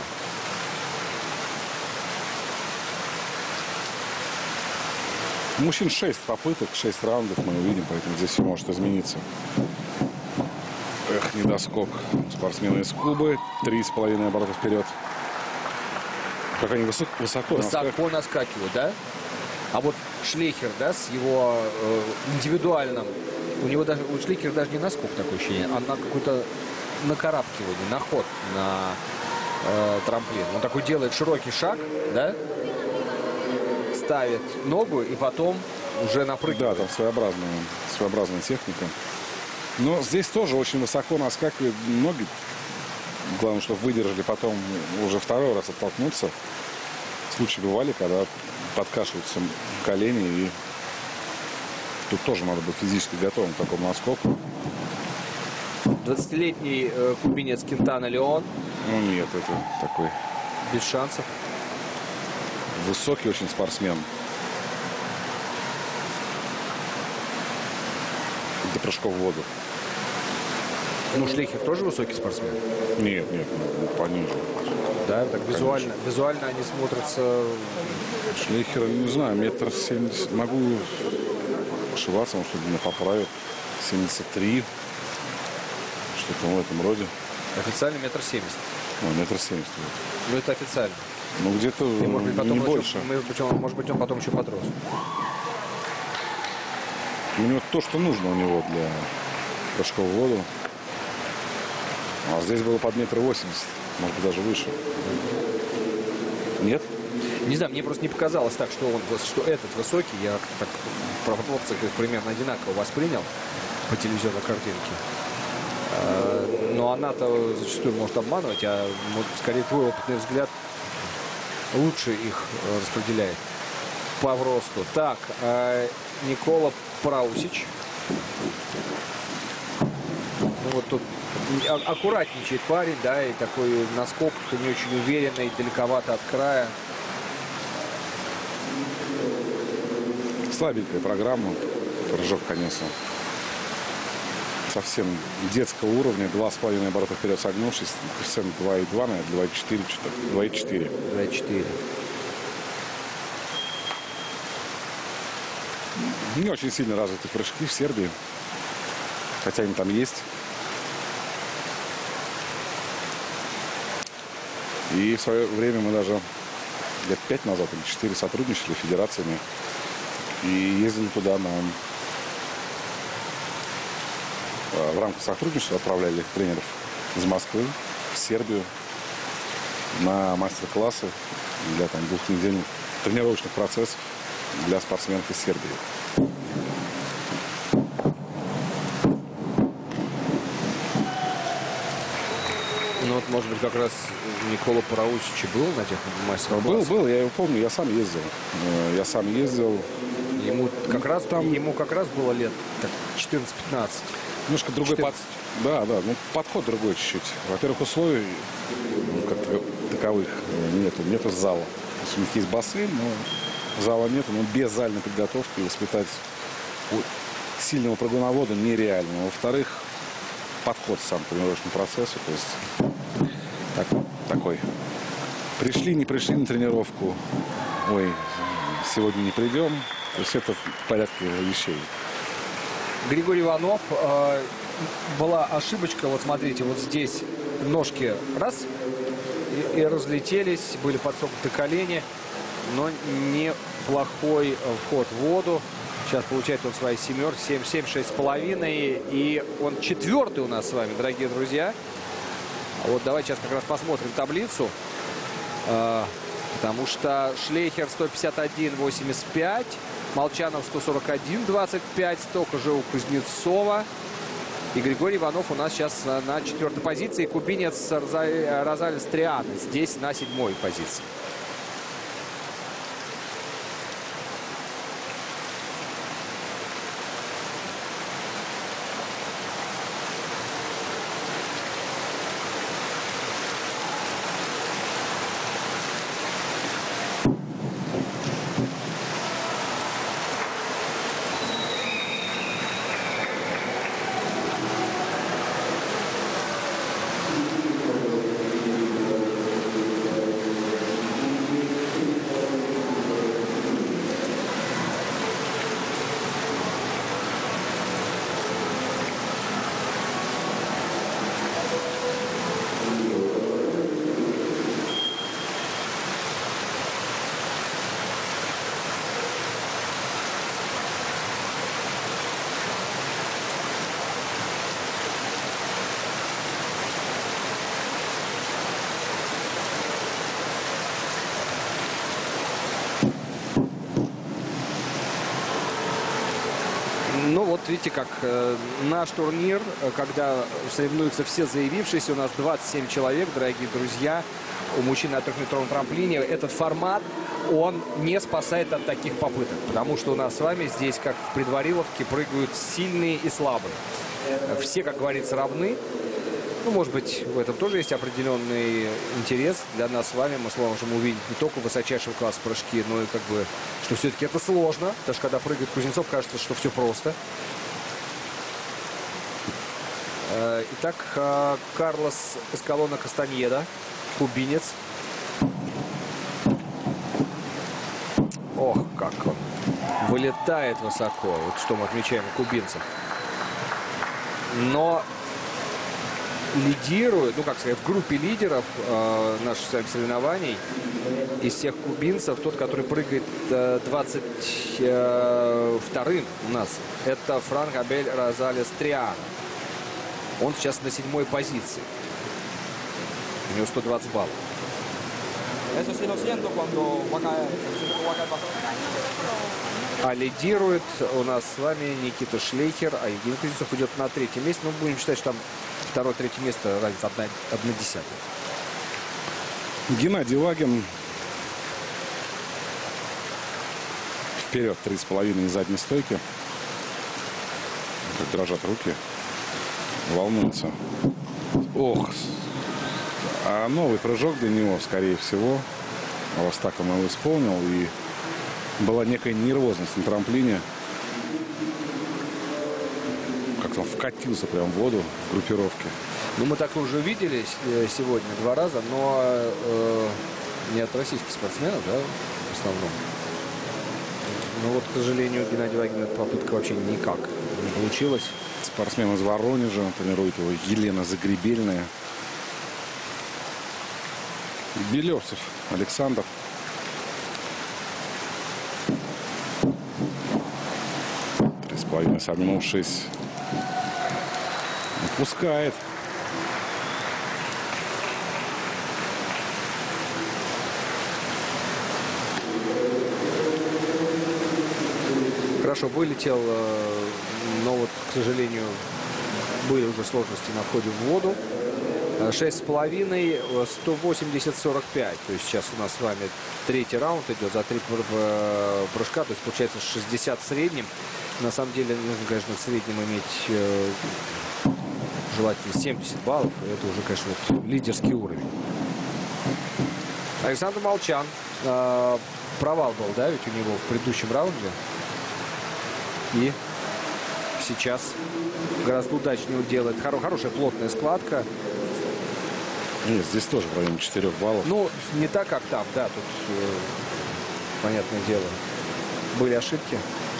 У мужчин 6 попыток, 6 раундов мы увидим, поэтому здесь все может измениться. Эх, недоскок. Спортсмены из Кубы. 3,5 оборота вперед. Как они высоко наскакивают, да? А вот Шлейхер, да, с его индивидуальным, у Шлейхера даже не наскок такое ощущение, а на какое-то накарабкивание, на ход на трамплин. Он такой делает широкий шаг, да, ставит ногу и потом уже напрыгивает. Да, там своеобразная техника. Но здесь тоже очень высоко наскакивает ноги. Главное, чтобы выдержали потом уже второй раз оттолкнуться. Случаи бывали, когда подкашиваются колени. И тут тоже надо быть физически готовым к такому наскоку. 20-летний кубинец Кентана Леон. Ну нет, это такой... Без шансов. Высокий очень спортсмен. До прыжков в воду. Ну, Шлейхер тоже высокий спортсмен? Нет, пониже. Да, так визуально они смотрятся... Шлейхер, не знаю, 1,70 м. Могу ошибаться, может, меня поправит. 73. Что-то в этом роде. Официально 1,70 м. Ну, 1,70 м. Ну, это официально. Ну, где-то не больше. Может быть, он потом еще подрос. У него то, что нужно у него для прыжков в воду. А здесь было под 1,80 м. Может быть, даже выше. Нет? Не знаю, мне просто не показалось так, что что этот высокий. Я так в пропорциях их примерно одинаково воспринял по телевизионной картинке. Но она-то зачастую может обманывать, а вот, скорее твой опытный взгляд лучше их распределяет по росту. Так, Никола Праусич. Ну, вот тут аккуратничает парень, да, и такой наскок не очень уверенный, далековато от края. Слабенькая программа. Прыжок, конечно, совсем детского уровня. 2,5 оборота вперед согнувшись. Коэффициент 2,2, наверное, 2,4. 2,4. 2,4. Не очень сильно развиты прыжки в Сербии. Хотя они там есть. И в свое время мы даже лет 5 назад или 4 сотрудничали с федерациями. И ездили туда в рамках сотрудничества, отправляли тренеров из Москвы в Сербию на мастер-классы для там 2-недельных тренировочных процессов для спортсменов из Сербии. Ну вот, может быть, как раз Никола Праусич был на тех мастер-классах? Был, я его помню, я сам ездил. Ему как раз было лет 14-15. Немножко другой 14. Да, ну, подход другой чуть-чуть. Во-первых, условий как таковых нету зала. То есть у них есть бассейн, но зала нету, но без зальной подготовки воспитать сильного прыгуновода нереально. Во-вторых, подход сам к тренировочному процессу. То есть такой. Пришли, не пришли на тренировку. Ой, сегодня не придем. То есть это в порядке вещей. Григорий Иванов. Была ошибочка. Вот смотрите, вот здесь ножки раз и разлетелись. Были подсогнуты колени. Но неплохой вход в воду. Сейчас получает он свои 7, 6,5. И он 4-й у нас с вами, дорогие друзья. Вот давайте сейчас как раз посмотрим таблицу. Потому что Шлейхер 151,85. Молчанов 141,25. Столько же у Кузнецова. И Григорий Иванов у нас сейчас на 4-й позиции. Кубинец Розалес Триана здесь на 7-й позиции. Ну вот видите, как наш турнир, когда соревнуются все заявившиеся, у нас 27 человек, дорогие друзья, у мужчин на 3-метровом трамплине. Этот формат, он не спасает от таких попыток, потому что у нас с вами здесь, как в предвариловке, прыгают сильные и слабые. Все, как говорится, равны. Ну, может быть, в этом тоже есть определенный интерес для нас с вами. Мы сможем увидеть не только высочайшего класса прыжки, но и как бы, что все-таки это сложно. Потому что когда прыгает Кузнецов, кажется, что все просто. Итак, Карлос Эскалона Кастаньеда, кубинец. Ох, как он вылетает высоко. Вот что мы отмечаем у кубинцев. Но лидирует, ну как сказать, в группе лидеров наших соревнований из всех кубинцев тот, который прыгает 22-м у нас, это Фран Габель Розалес Триана. Он сейчас на 7-й позиции. У него 120 баллов. Eso sí lo siento cuando va a caer. Siento que va a caer bastante. А лидирует у нас с вами Никита Шлейхер, а Евгений Кузнецов идет на третьем месте. Ну, будем считать, что там второе-третье место разница 1/10. Геннадий Вагин. Вперед 3,5 из задней стойки. Как дрожат руки. Волнуется. Ох. А новый прыжок для него, скорее всего. Ростаком его исполнил. И была некая нервозность на трамплине. Как-то он вкатился прям в воду в группировке. Ну, мы так уже видели сегодня 2 раза, но не от российских спортсменов, да, в основном. Но вот, к сожалению, Геннадия Вагина попытка вообще никак не получилась. Спортсмен из Воронежа, тренирует его Елена Загребельная. Белевцев Александр. С половиной согнувшись. Отпускает. Хорошо вылетел, но вот, к сожалению, были уже сложности на входе в воду. 6,5, 180-45. То есть сейчас у нас с вами третий раунд идет за 3 прыжка. То есть получается 60 в среднем. На самом деле нужно, конечно, в среднем иметь желательно 70 баллов. Это уже, конечно, вот лидерский уровень. Александр Молчан. Провал был, да, ведь у него в предыдущем раунде. И сейчас гораздо удачнее делает. Хорошая плотная складка. Нет, здесь тоже в районе 4 баллов. Ну, не так, как там, да, тут, понятное дело, были ошибки.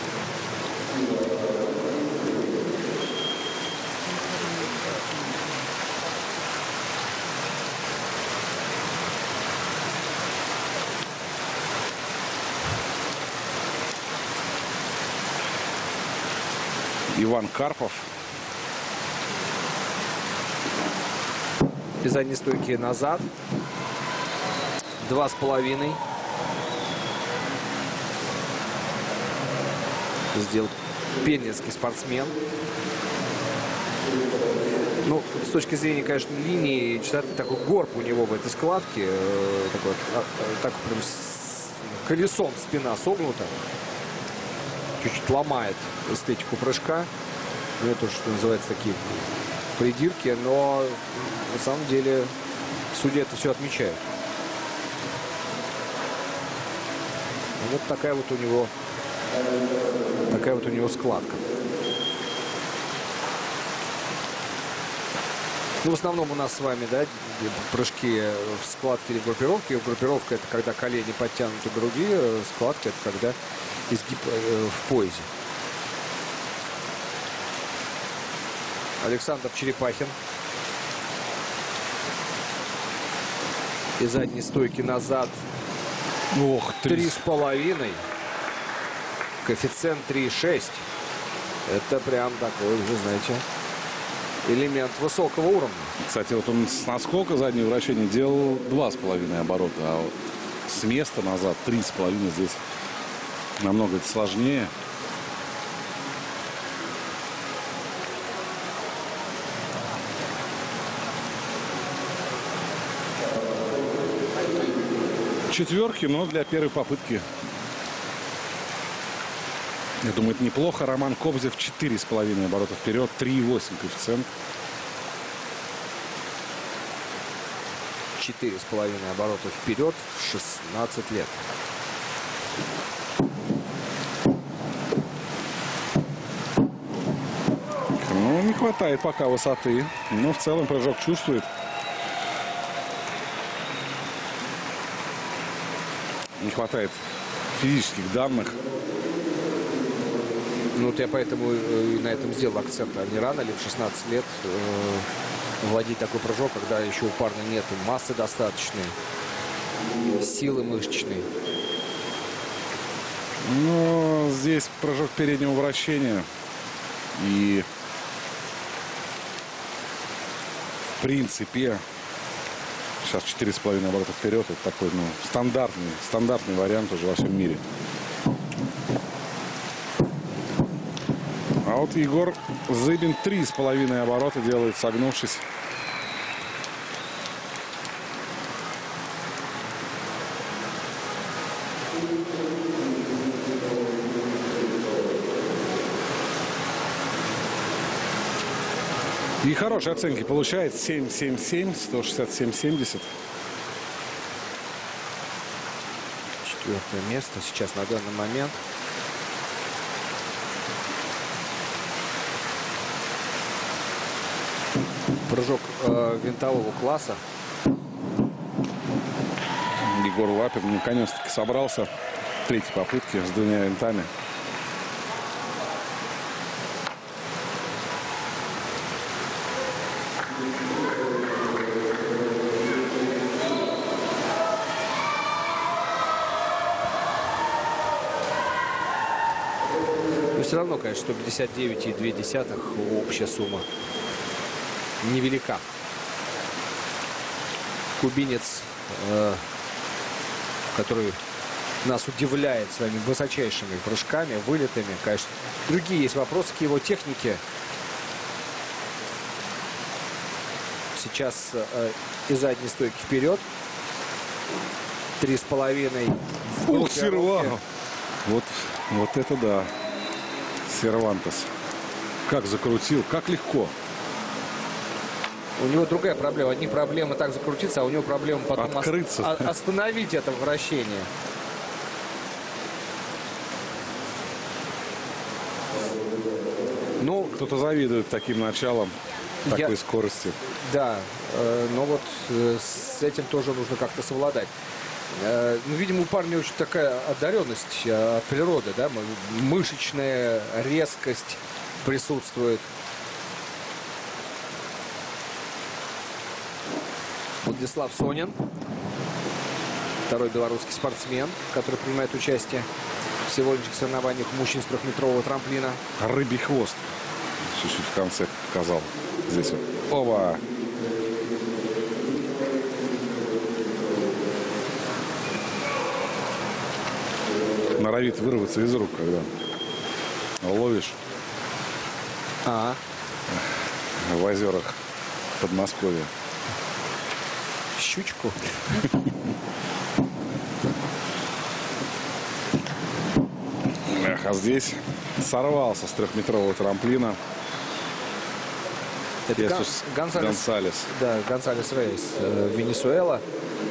Иван Карпов. Из задней стойки назад. 2,5. Сделал пензенский спортсмен. Ну, с точки зрения, конечно, линии, такой горб у него в этой складке. Так прям с колесом спина согнута. Чуть-чуть ломает эстетику прыжка. Ну, это, что называется, такие придирки. Но на самом деле судьи это все отмечают. Вот такая вот у него складка. Ну, в основном у нас с вами, да, прыжки в складке или в группировке. Группировка — это когда колени подтянуты к груди. Складка — это когда изгиб в поясе. Александр Черепахин. Из задней стойки назад. Ох, 3,5. Коэффициент 3,6. Это прям такой, вы знаете, элемент высокого уровня. Кстати, вот он с наскока заднее вращение делал 2,5 оборота, а вот с места назад 3,5 здесь намного сложнее. Четверки, но для первой попытки, я думаю, это неплохо. Роман Кобзев 4,5 оборота вперед, 3,8 коэффициент. 4,5 оборота вперед в 16 лет. Ну, не хватает пока высоты, но в целом прыжок чувствует. Не хватает физических данных. Ну, вот я поэтому и на этом сделал акцент. А не рано ли в 16 лет владеть такой прыжок, когда еще у парня нет массы достаточной, силы мышечной. Но здесь прыжок переднего вращения. И в принципе сейчас 4,5 оборота вперед. Это такой, ну, стандартный вариант уже во всем мире. А вот Егор Зыбин 3,5 оборота делает, согнувшись. И хорошие оценки получает. 7,77, 167,70. Четвертое место сейчас на данный момент. Прыжок винтового класса. Егор Лапин наконец-таки собрался. Третьей попытки с двумя винтами. Но все равно, конечно, 159,2 общая сумма невелика. Кубинец, который нас удивляет своими высочайшими прыжками, вылетами. Конечно, другие есть вопросы к его технике. Сейчас из задней стойки вперед. 3,5. Ух, Сервантес. Вот это да. Сервантес. Как закрутил, как легко. У него другая проблема. Одни проблемы так закрутиться, а у него проблема потом открыться. Остановить это вращение. Ну, кто-то завидует таким началом, такой скорости. Да, но вот с этим тоже нужно как-то совладать. Ну, видимо, у парня очень такая одаренность от природы, да, мышечная резкость присутствует. Владислав Сонин, второй белорусский спортсмен, который принимает участие в сегодняшних соревнованиях мужчин с трехметрового трамплина. Рыбий хвост чуть-чуть в конце показал. Здесь вот. Оба! Норовит вырваться из рук, когда ловишь в озерах Подмосковья. Щучку. А здесь сорвался с трехметрового трамплина. Это Гонсалес. Да, Гонсалес Рейс, Венесуэла.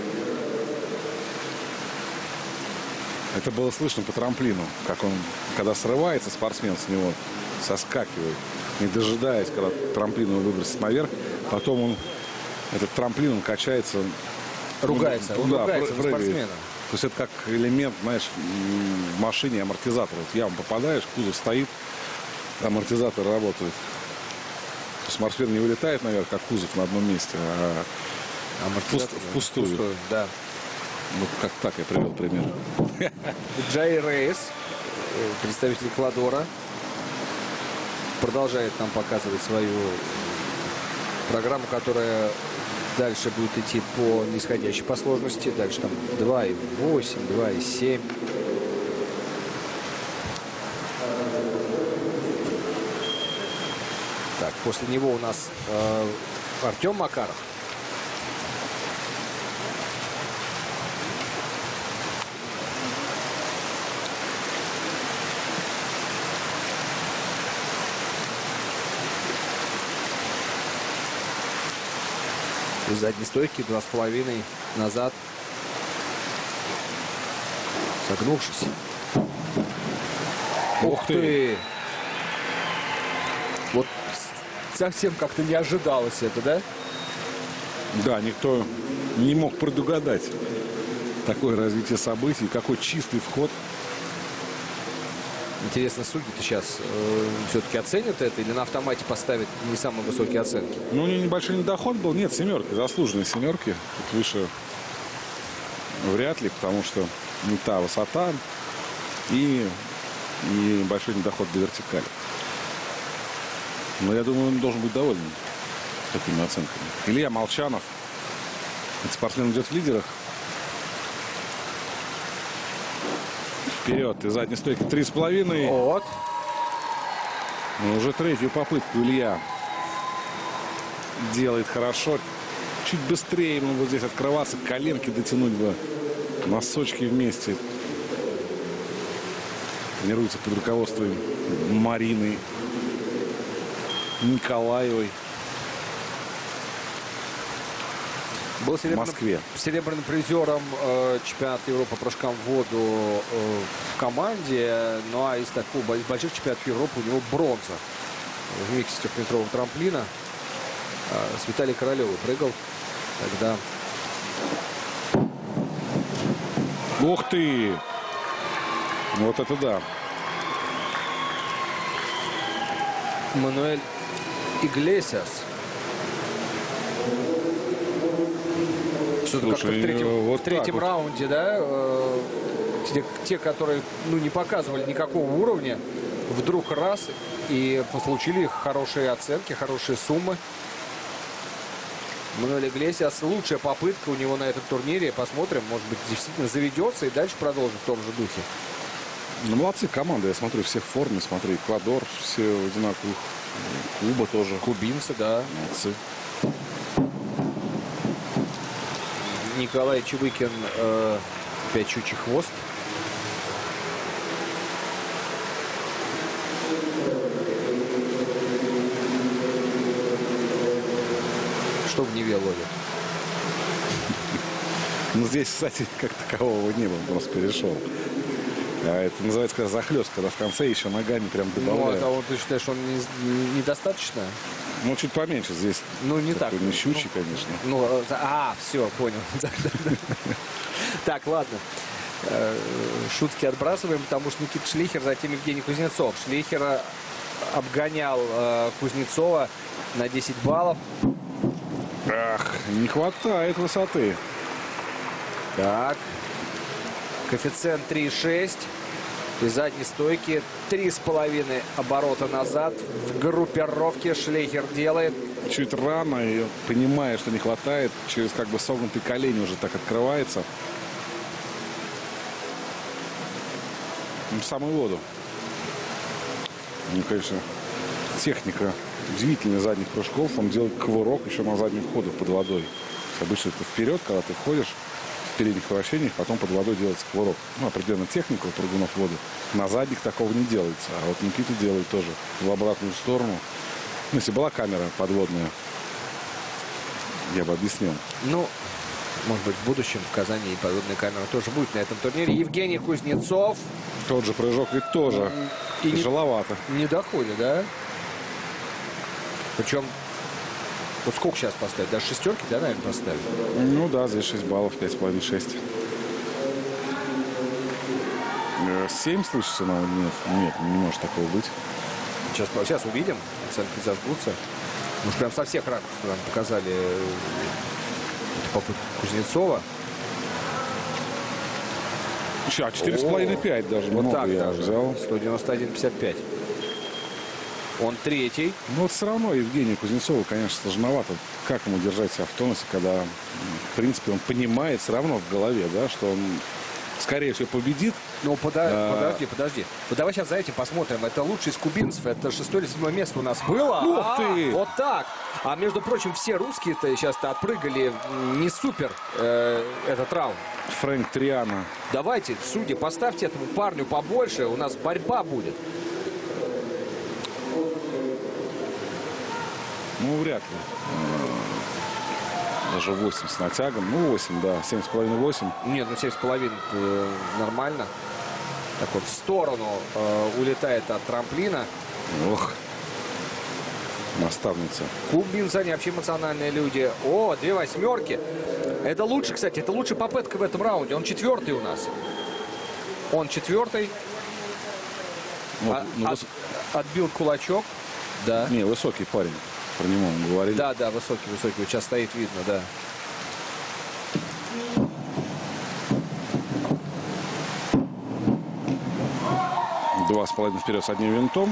Это было слышно по трамплину, как он, когда срывается спортсмен с него, соскакивает, не дожидаясь, когда трамплин его выбросит наверх. Потом он, этот трамплин, он качается. Ругается, он ругается на спортсмена. То есть это как элемент, знаешь, в машине амортизатора. Вот в яму попадаешь, кузов стоит, амортизатор работает. То есть спортсмен не вылетает наверх, как кузов на одном месте, а впустую. Да. Вот как так я привел пример. Джай Рейс, представитель Эквадора, продолжает нам показывать свою программу, которая дальше будет идти по нисходящей по сложности. Дальше там 2,8, 2,7. Так, после него у нас Артем Макаров. Из задней стойки 2,5 назад, согнувшись. Ух ты! Вот совсем как-то не ожидалось это, да? Да, никто не мог предугадать такое развитие событий, какой чистый вход. Интересно, судьи-то сейчас все-таки оценят это или на автомате поставят не самые высокие оценки? Ну, у него небольшой недоход был. Нет, семерки, заслуженные семерки. Тут выше вряд ли, потому что не та высота и большой недоход до вертикали. Но я думаю, он должен быть доволен такими оценками. Илья Молчанов Этот спортсмен идет в лидерах. Вперед. И задней стойки 3,5. Вот. Но уже третью попытку Илья делает хорошо. Чуть быстрее ему вот здесь открываться, коленки дотянуть бы, носочки вместе. Тренируется под руководством Марины Николаевой. Был В Москве. серебряным призером чемпионата Европы по прыжкам в воду в команде. Ну а из такого, из больших чемпионатов Европы у него бронза в миксе 4-метрового трамплина. С Виталием Королевым прыгал тогда. Ух ты! Вот это да. Мануэль Иглесиас. Что-то как-то вот в третьем вот. раунде, да, те, которые не показывали никакого уровня, вдруг раз и получили хорошие оценки, хорошие суммы. Мануэль Иглесиас, лучшая попытка у него на этом турнире. Посмотрим, может быть, действительно заведется и дальше продолжит в том же духе. Ну, молодцы команды, я смотрю, все в форме, смотри, Эквадор, все в одинаковых, Куба тоже. Кубинцы, да. Молодцы. Николай Чевыкин, 5 щучий хвост. Что в Неве ловит? Ну, здесь, кстати, как такового не было, просто перешел. А это называется когда захлест, когда в конце еще ногами прям Ну, добавляют. а вот ты считаешь, он недостаточно? Ну, чуть поменьше здесь. Ну, не так. Такой не щучий, конечно. Ну, все, понял. Так, ладно. Шутки отбрасываем, потому что Никита Шлихер, затем Евгений Кузнецов. Шлихера обгонял Кузнецова на 10 баллов. Ах, не хватает высоты. Так. Коэффициент 3,6. Из задней стойки 3,5 оборота назад. В группировке Шлейхер делает. Чуть рано, и понимая, что не хватает, через как бы согнутые колени уже так открывается. В самую воду. Ну, конечно, техника удивительная задних прыжков. Он делает кувырок еще на заднем ходу под водой. Обычно это вперед, когда ты входишь в передних вращениях, потом под водой делается кувырок. Ну, определенная техника у прыгунов в воду. На задних такого не делается. А вот Никита делает тоже в обратную сторону. Ну, если была камера подводная, я бы объяснил. Ну, может быть, в будущем в Казани и подводная камера тоже будет на этом турнире. Евгений Кузнецов. Тот же прыжок ведь тоже И тяжеловато. Не доходит, да? Причем, вот сколько сейчас поставить? Даже шестерки, да, наверное, поставить? Ну да, здесь 6 баллов, 5,5, 6. 7 слышится, но нет, не может такого быть. Сейчас увидим, оценки зажгутся. Может, прям со всех ракурсов нам показали эту попытку Кузнецова. 4,5-5 даже. Вот много так я даже. взял. 191,55. Он третий. Но вот все равно Евгению Кузнецову, конечно, сложновато. Как ему держать себя в тонусе, когда, в принципе, он понимает все равно в голове, да, что он, скорее всего, победит. Ну, подожди. Вот давай сейчас за этим посмотрим. Это лучший из кубинцев. Это 6-е или 7-е место у нас было. Ух ты! Вот так. А между прочим, все русские-то сейчас-то отпрыгали не супер этот раунд. Фрэнк Триано. Давайте, судьи, поставьте этому парню побольше. У нас борьба будет. Ну, вряд ли. Даже 8 с натягом. Ну, 8, да. 7,5-8. Нет, ну 7,5 нормально. Так вот, в сторону улетает от трамплина. Ох. Наставница. Кубинцы, они вообще эмоциональные люди. О, 2 восьмерки. Это лучше, кстати, это лучшая попытка в этом раунде. Он 4-й у нас. Он 4-й. Вот, ну, Отбил кулачок. Да. Не, высокий парень. Про него мы говорили. Да, высокий. Вот сейчас стоит, видно, да. Два с половиной вперед с одним винтом.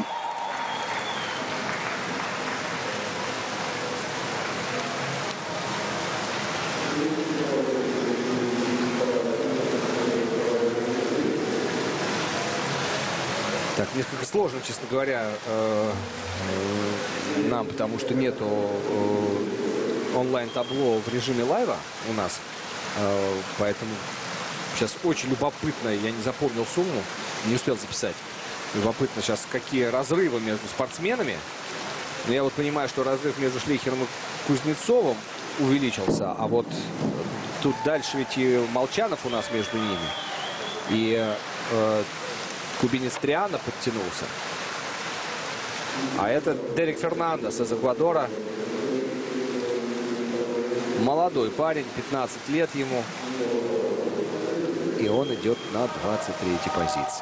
Так, несколько сложно, честно говоря, нам, потому что нету онлайн-табло в режиме лайва у нас. Поэтому сейчас очень любопытно, я не запомнил сумму, не успел записать. Любопытно сейчас, какие разрывы между спортсменами. Но я вот понимаю, что разрыв между Шлейхером и Кузнецовым увеличился. А вот тут дальше ведь и Молчанов у нас между ними. И кубинец Триана подтянулся. А это Дерек Фернандес из Эквадора. Молодой парень, 15 лет ему. И он идет на 23-й позиции.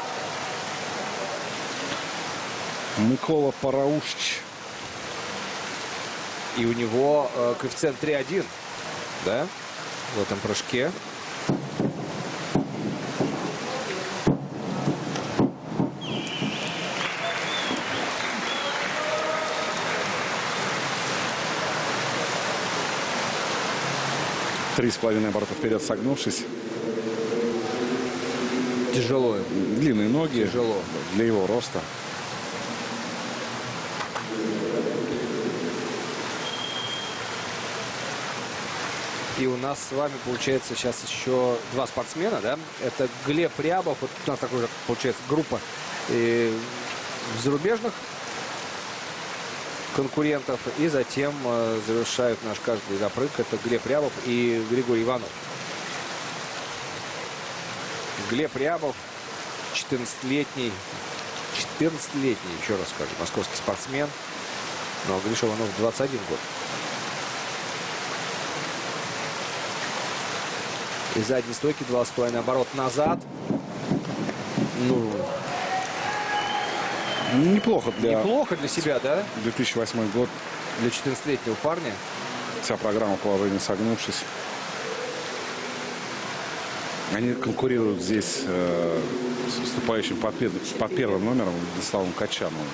Микола Параушч. И у него коэффициент 3,1, да, в этом прыжке. Три с половиной оборота вперед, согнувшись. Тяжело. Длинные ноги. Тяжело. Для его роста. И у нас с вами, получается, сейчас еще два спортсмена, да? Это Глеб Рябов. Вот у нас такой же, получается, группа зарубежных конкурентов. И затем завершают наш каждый запрыг. Это Глеб Рябов и Григорий Иванов. Глеб Рябов, 14-летний, еще раз скажу, московский спортсмен. Но Гриша Иванов 21 год. И задней стойки 2,5 оборот назад. Ну, неплохо для себя, да? 2008 год. Для 14-летнего парня. Вся программа положения согнувшись. Они конкурируют здесь с выступающим под первым номером Владиславом Качановым.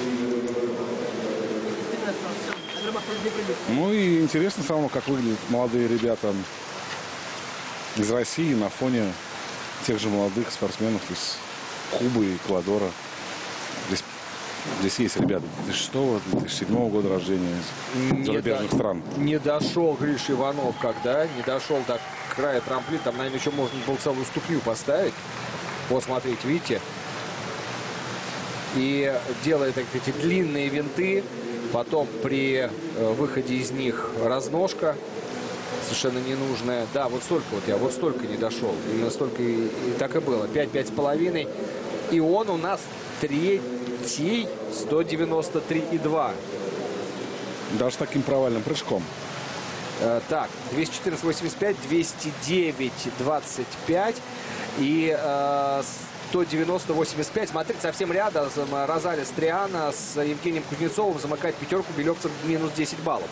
Ну и интересно самому, как выглядят молодые ребята из России на фоне тех же молодых спортсменов из Кубы и Эквадора. Здесь есть ребята 2006-2007 года рождения из зарубежных стран. Не дошел Гриша Иванов, когда не дошел до края трамплина. Там, наверное, еще можно было целую ступню поставить. Вот, смотрите, видите? И делает эти длинные винты. Потом при выходе из них разножка. Совершенно ненужная. Да, вот столько вот я, вот столько не дошел. Именно столько и так и было. 5-5,5. И он у нас третий, 193,2. Даже таким провальным прыжком. Так, 214,85, 209,25 и 190,85. Смотрите, совсем рядом Розалис Триана с Евгением Кузнецовым замыкает пятерку. Белевцев минус 10 баллов.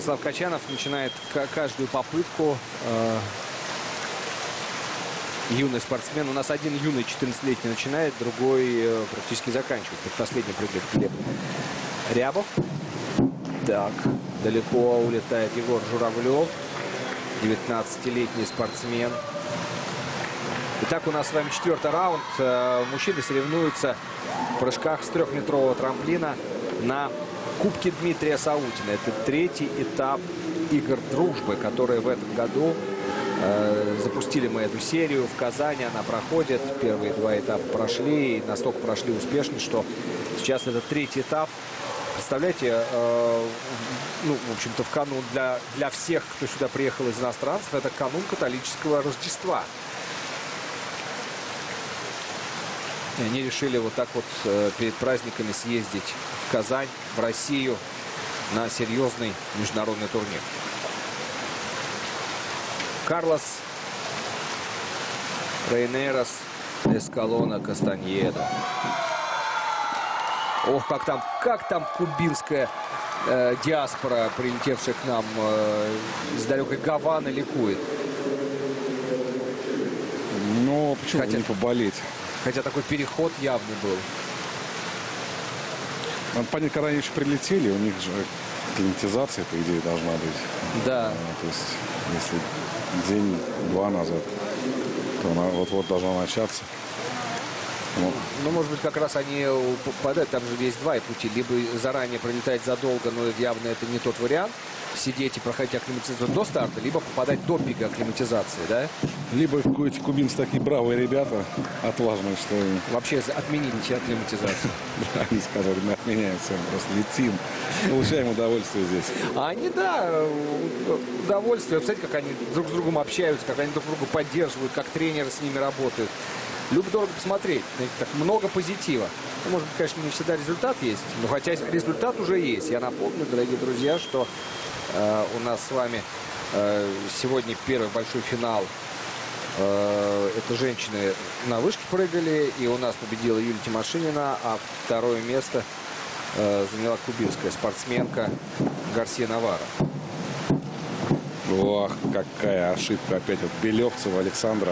Станислав Качанов начинает каждую попытку. Юный спортсмен. У нас один юный 14-летний начинает, другой практически заканчивает. Последний прыгает Глеб Рябов. Так, далеко улетает Егор Журавлев. 19-летний спортсмен. Итак, у нас с вами 4-й раунд. Мужчины соревнуются в прыжках с 3-метрового трамплина на Кубке Дмитрия Саутина. Это 3-й этап игр дружбы, которые в этом году запустили мы эту серию в Казани. Она проходит. Первые 2 этапа прошли. И настолько прошли успешно, что сейчас это 3-й этап. Представляете, ну, в общем-то, в канун для всех, кто сюда приехал из иностранцев, это канун католического Рождества. И они решили вот так вот перед праздниками съездить в Казань, в Россию на серьезный международный турнир. Карлос Рейнерос Эскалона Кастаньедо. Ох, как там кубинская диаспора, прилетевшая к нам из далекой Гаваны, ликует. Ну, почему не поболеть? Хотя такой переход явный был. Надо понять, когда они еще прилетели, у них же климатизация, по идее, должна быть. Да. То есть, если день-два назад, то она вот-вот должна начаться. Вот. Ну, может быть, как раз они попадают. Там же есть 2 пути. Либо заранее пролетать задолго, но явно это не тот вариант. Сидеть и проходить акклиматизацию до старта, либо попадать до пика акклиматизации, да? Либо эти кубинцы такие бравые ребята, отважные, что вообще отмените акклиматизацию. Они сказали, мы отменяем все, просто летим, получаем удовольствие здесь. А они, да, удовольствие. Представляете, как они друг с другом общаются, как они друг друга поддерживают, как тренеры с ними работают. Любо-дорого посмотреть. Так много позитива. Ну, может быть, конечно, не всегда результат есть, но хотя результат уже есть. Я напомню, дорогие друзья, что у нас с вами сегодня первый большой финал. Это женщины на вышке прыгали, и у нас победила Юлия Тимошинина, а 2-е место заняла кубинская спортсменка Гарсия Навара. Ох, какая ошибка опять от Белевцева Александра.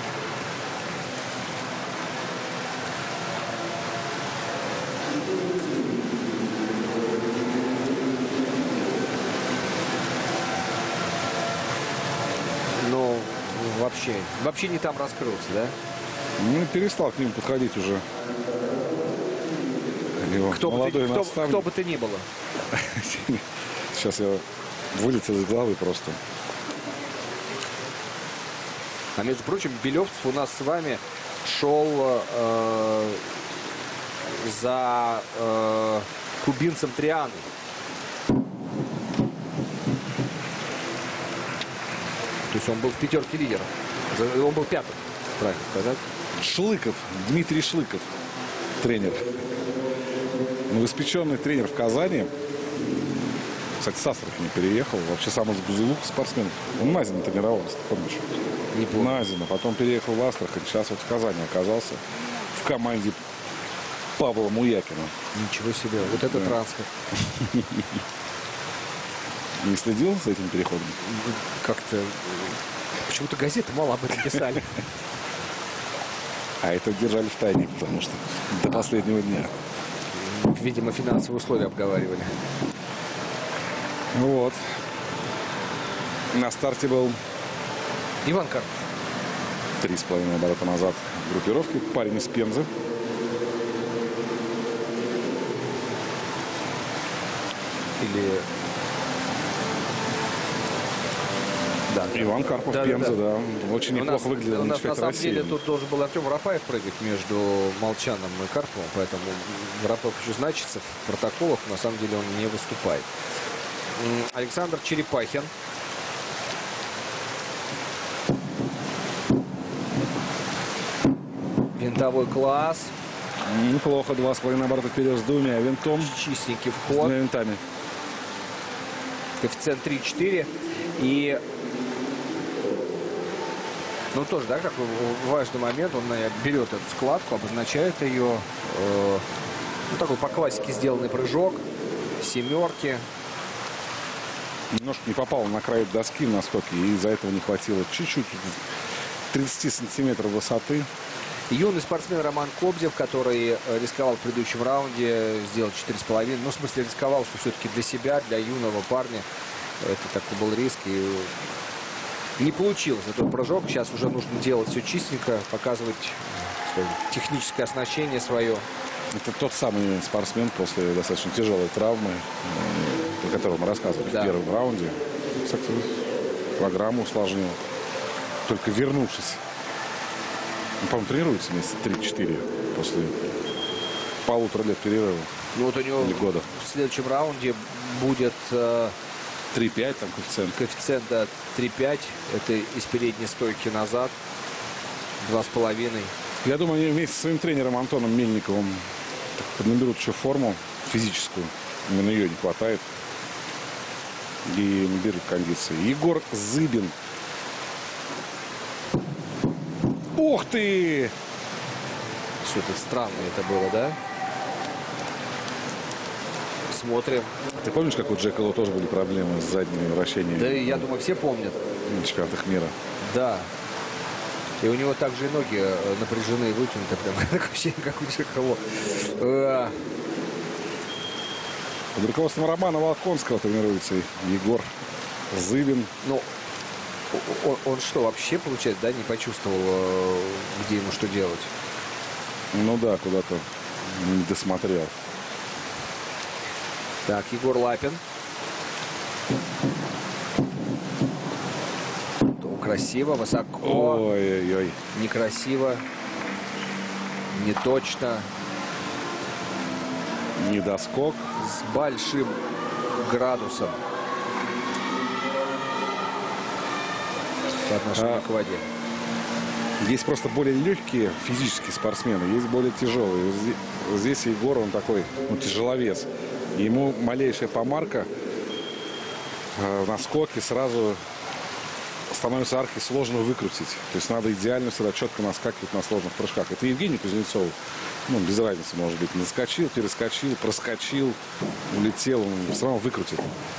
Вообще не там раскрылся, да? Ну, перестал к ним подходить уже. Кто бы ты ни было. Сейчас я вылетел из головы просто. А между прочим, Белевцев у нас с вами шел за кубинцем Трианой. То есть он был в 5-ке лидеров. Он был 5-м, правильно сказать. Шлыков, Дмитрий Шлыков, тренер. Новоиспеченный тренер в Казани. Кстати, с Астрахани переехал. Вообще сам из Бузулука спортсмен. Он на зиму тренировался, ты помнишь? Не помню. На зиму. Потом переехал в Астрахань. Сейчас вот в Казани оказался в команде Павла Муякина. Ничего себе. Вот это трансфер. Не следил за этим переходом? Как-то... Почему-то газеты мало об этом писали. А это держали в тайне, потому что до последнего дня. Видимо, финансовые условия обговаривали. Вот. На старте был Иван Карпов. 3,5 оборота назад группировки. Парень из Пензы. Или... Да. Иван Карпов, да, Пенза, да. Очень неплохо выглядел. У нас на самом деле тут должен был Артем Воропаев прыгать между Молчаном и Карповым, поэтому Воропаев еще значится в протоколах, на самом деле он не выступает. Александр Черепахин. Винтовой класс. Неплохо, 2,5 оборота вперед с двумя винтом. Чистенький С вход. двумя винтами. Коэффициент 3,4. И... Ну, тоже, да, как важный момент, он берет эту складку, обозначает ее. Ну, такой по классике сделанный прыжок. 7-ки. Немножко не попал на край доски на скоке, и из-за этого не хватило чуть-чуть 30 сантиметров высоты. Юный спортсмен Роман Кобзев, который рисковал в предыдущем раунде сделать 4,5. Ну, в смысле, рисковал, что все-таки для себя, для юного парня это такой был риск. И не получился этот прыжок. Сейчас уже нужно делать все чистенько, показывать техническое оснащение свое. Это тот самый спортсмен после достаточно тяжелой травмы, о котором мы рассказывали в первом раунде. Кстати, программу усложнил. Только вернувшись. Он, по-моему, тренируется месяца 3-4 после 1,5 лет перерыва. Ну вот у него или года. В следующем раунде будет 3,5 там коэффициент. Коэффициент 3,5. Это из передней стойки назад. 2,5. Я думаю, они вместе со своим тренером Антоном Мельниковым поднаберут еще форму физическую. Именно ее не хватает. И наберут кондиции. Егор Зыбин. Ух ты! Что-то странное это было, да? Смотрим. Ты помнишь, как у Джека Ло тоже были проблемы с задними вращениями? Да, я думаю, все помнят. На чемпионатах мира. Да. И у него также и ноги напряжены и вытянуты. Прям такое ощущение, как у Джека Ло. Под руководством Романа Волконского тренируется Егор Зыбин. Ну, он что, вообще, получается, да, не почувствовал, где ему что делать? Ну да, куда-то не досмотрел. Так, Егор Лапин. Красиво, высоко. Ой-ой-ой. Некрасиво. Не точно. Недоскок. С большим градусом по отношению к воде. Есть просто более легкие физические спортсмены, есть более тяжелые. Здесь Егор, он такой, ну, тяжеловес. Ему малейшая помарка на скоке сразу становится арки сложно выкрутить. То есть надо идеально всегда четко наскакивать на сложных прыжках. Это Евгений Кузнецов. Ну, без разницы, может быть. Наскочил, перескочил, проскочил, улетел. Он все равно выкрутит.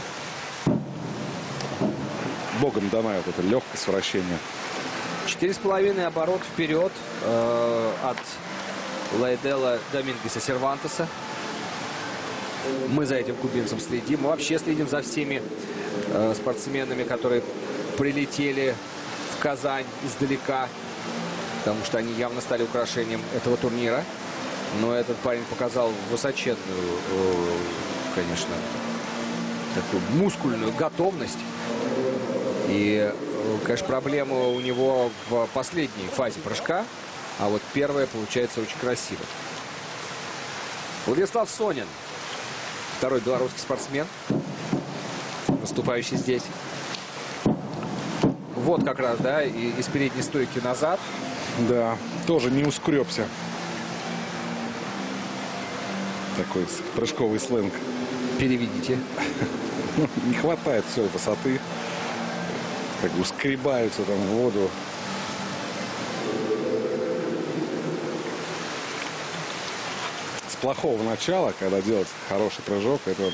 Богом дана вот эта легкость вращения. 4,5 оборот вперед от Лайдела Домингеса Сервантеса. Мы за этим кубинцем следим. Мы вообще следим за всеми спортсменами, которые прилетели в Казань издалека, потому что они явно стали украшением этого турнира. Но этот парень показал высоченную, конечно, такую мускульную готовность. И, конечно, проблема у него в последней фазе прыжка, а вот первая получается очень красиво. Владислав Сонин, второй белорусский спортсмен, выступающий здесь. Вот как раз, да, из передней стойки назад. Да, тоже не ускребся. Такой прыжковый сленг. Переведите. Не хватает все высоты. Как бы скребаются там в воду. С плохого начала, когда делать хороший прыжок, это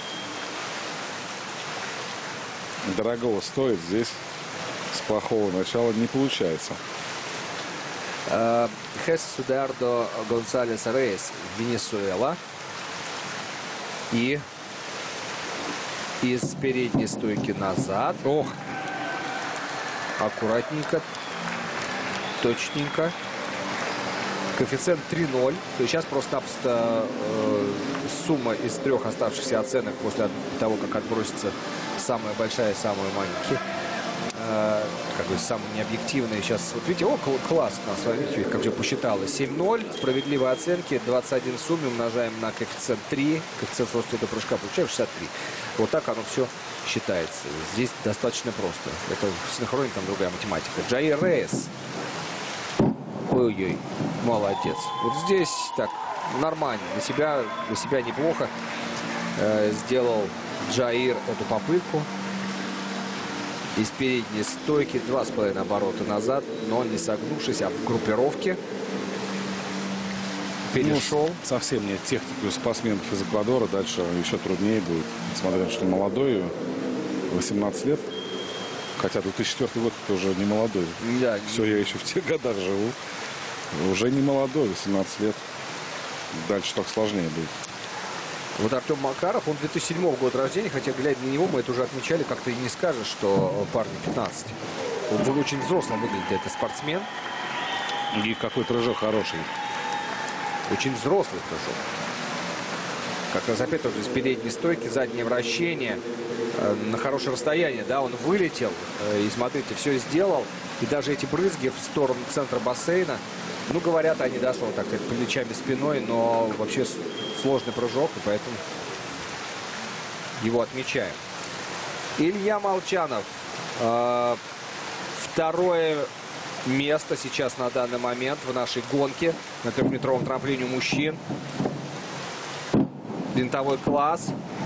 дорогого стоит. Здесь с плохого начала не получается. Хесус Эдуардо Гонсалес Рейс, Венесуэла. И из передней стойки назад. Ох, аккуратненько, точненько. Коэффициент 3,0. То есть сейчас просто-напросто сумма из трех оставшихся оценок после того, как отбросится самая большая и самая маленькая. Как бы самый необъективный сейчас. Вот видите, класс у нас, смотрите, как все посчиталось. 7,0. Справедливые оценки. 21 в сумме умножаем на коэффициент 3. Коэффициент сложности этого прыжка получаем 63. Вот так оно все считается. Здесь достаточно просто. Это в синхроне там другая математика. Джаир Рейс. Ой-ой, молодец. Вот здесь так нормально. Для себя неплохо сделал Джаир эту попытку. Из передней стойки 2,5 оборота назад, но не согнувшись, а в группировке перешел. Ну, совсем нет техники у спортсменов из Эквадора. Дальше еще труднее будет, несмотря на то, что молодой. 18 лет. Хотя 2004 год это уже не молодой. Да. Все, я еще в тех годах живу. Уже не молодой, 18 лет. Дальше так сложнее будет. Вот Артем Макаров, он 2007 года рождения, хотя, глядя на него, мы это уже отмечали, как-то и не скажешь, что парню 15. Он очень взрослым выглядит, это спортсмен. И какой прыжок хороший. Очень взрослый прыжок. Как раз опять тоже из передней стойки, заднее вращение на хорошее расстояние. Да, он вылетел и, смотрите, все сделал. И даже эти брызги в сторону центра бассейна, ну, говорят они, да, что он так плечами, спиной, но вообще сложный прыжок, и поэтому его отмечаем. Илья Молчанов. Второе место сейчас на данный момент в нашей гонке на 3-метровом трамплине у мужчин. Винтовой класс.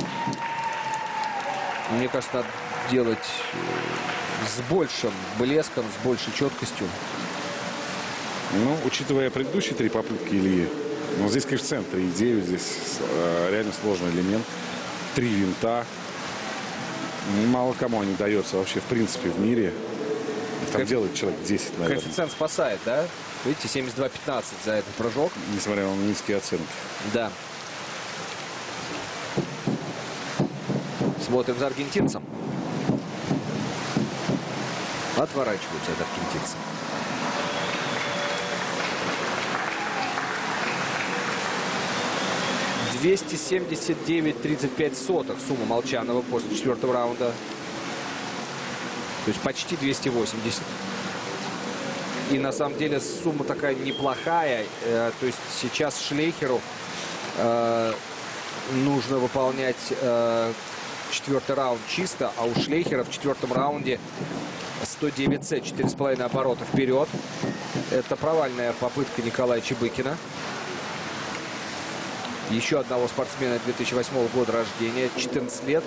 Мне кажется, надо делать с большим блеском, с большей четкостью. Ну, учитывая предыдущие 3 попытки Ильи, ну, здесь коэффициент 3,9, здесь реально сложный элемент. 3 винта. Мало кому не дается вообще, в принципе, в мире. Там делает человек 10, наверное. Коэффициент спасает, да? Видите, 72-15 за этот прыжок. Несмотря на низкие оценки. Да. Смотрим за аргентинцем. Отворачиваются от аргентинца. $279.35 сумма Молчанова после 4-го раунда. То есть почти 280. И на самом деле сумма такая неплохая. То есть сейчас Шлейхеру нужно выполнять 4-й раунд чисто, а у Шлейхера в 4-м раунде 109C, 4,5 оборота вперед. Это провальная попытка Николая Чебыкина. Еще одного спортсмена 2008 года рождения, 14 лет.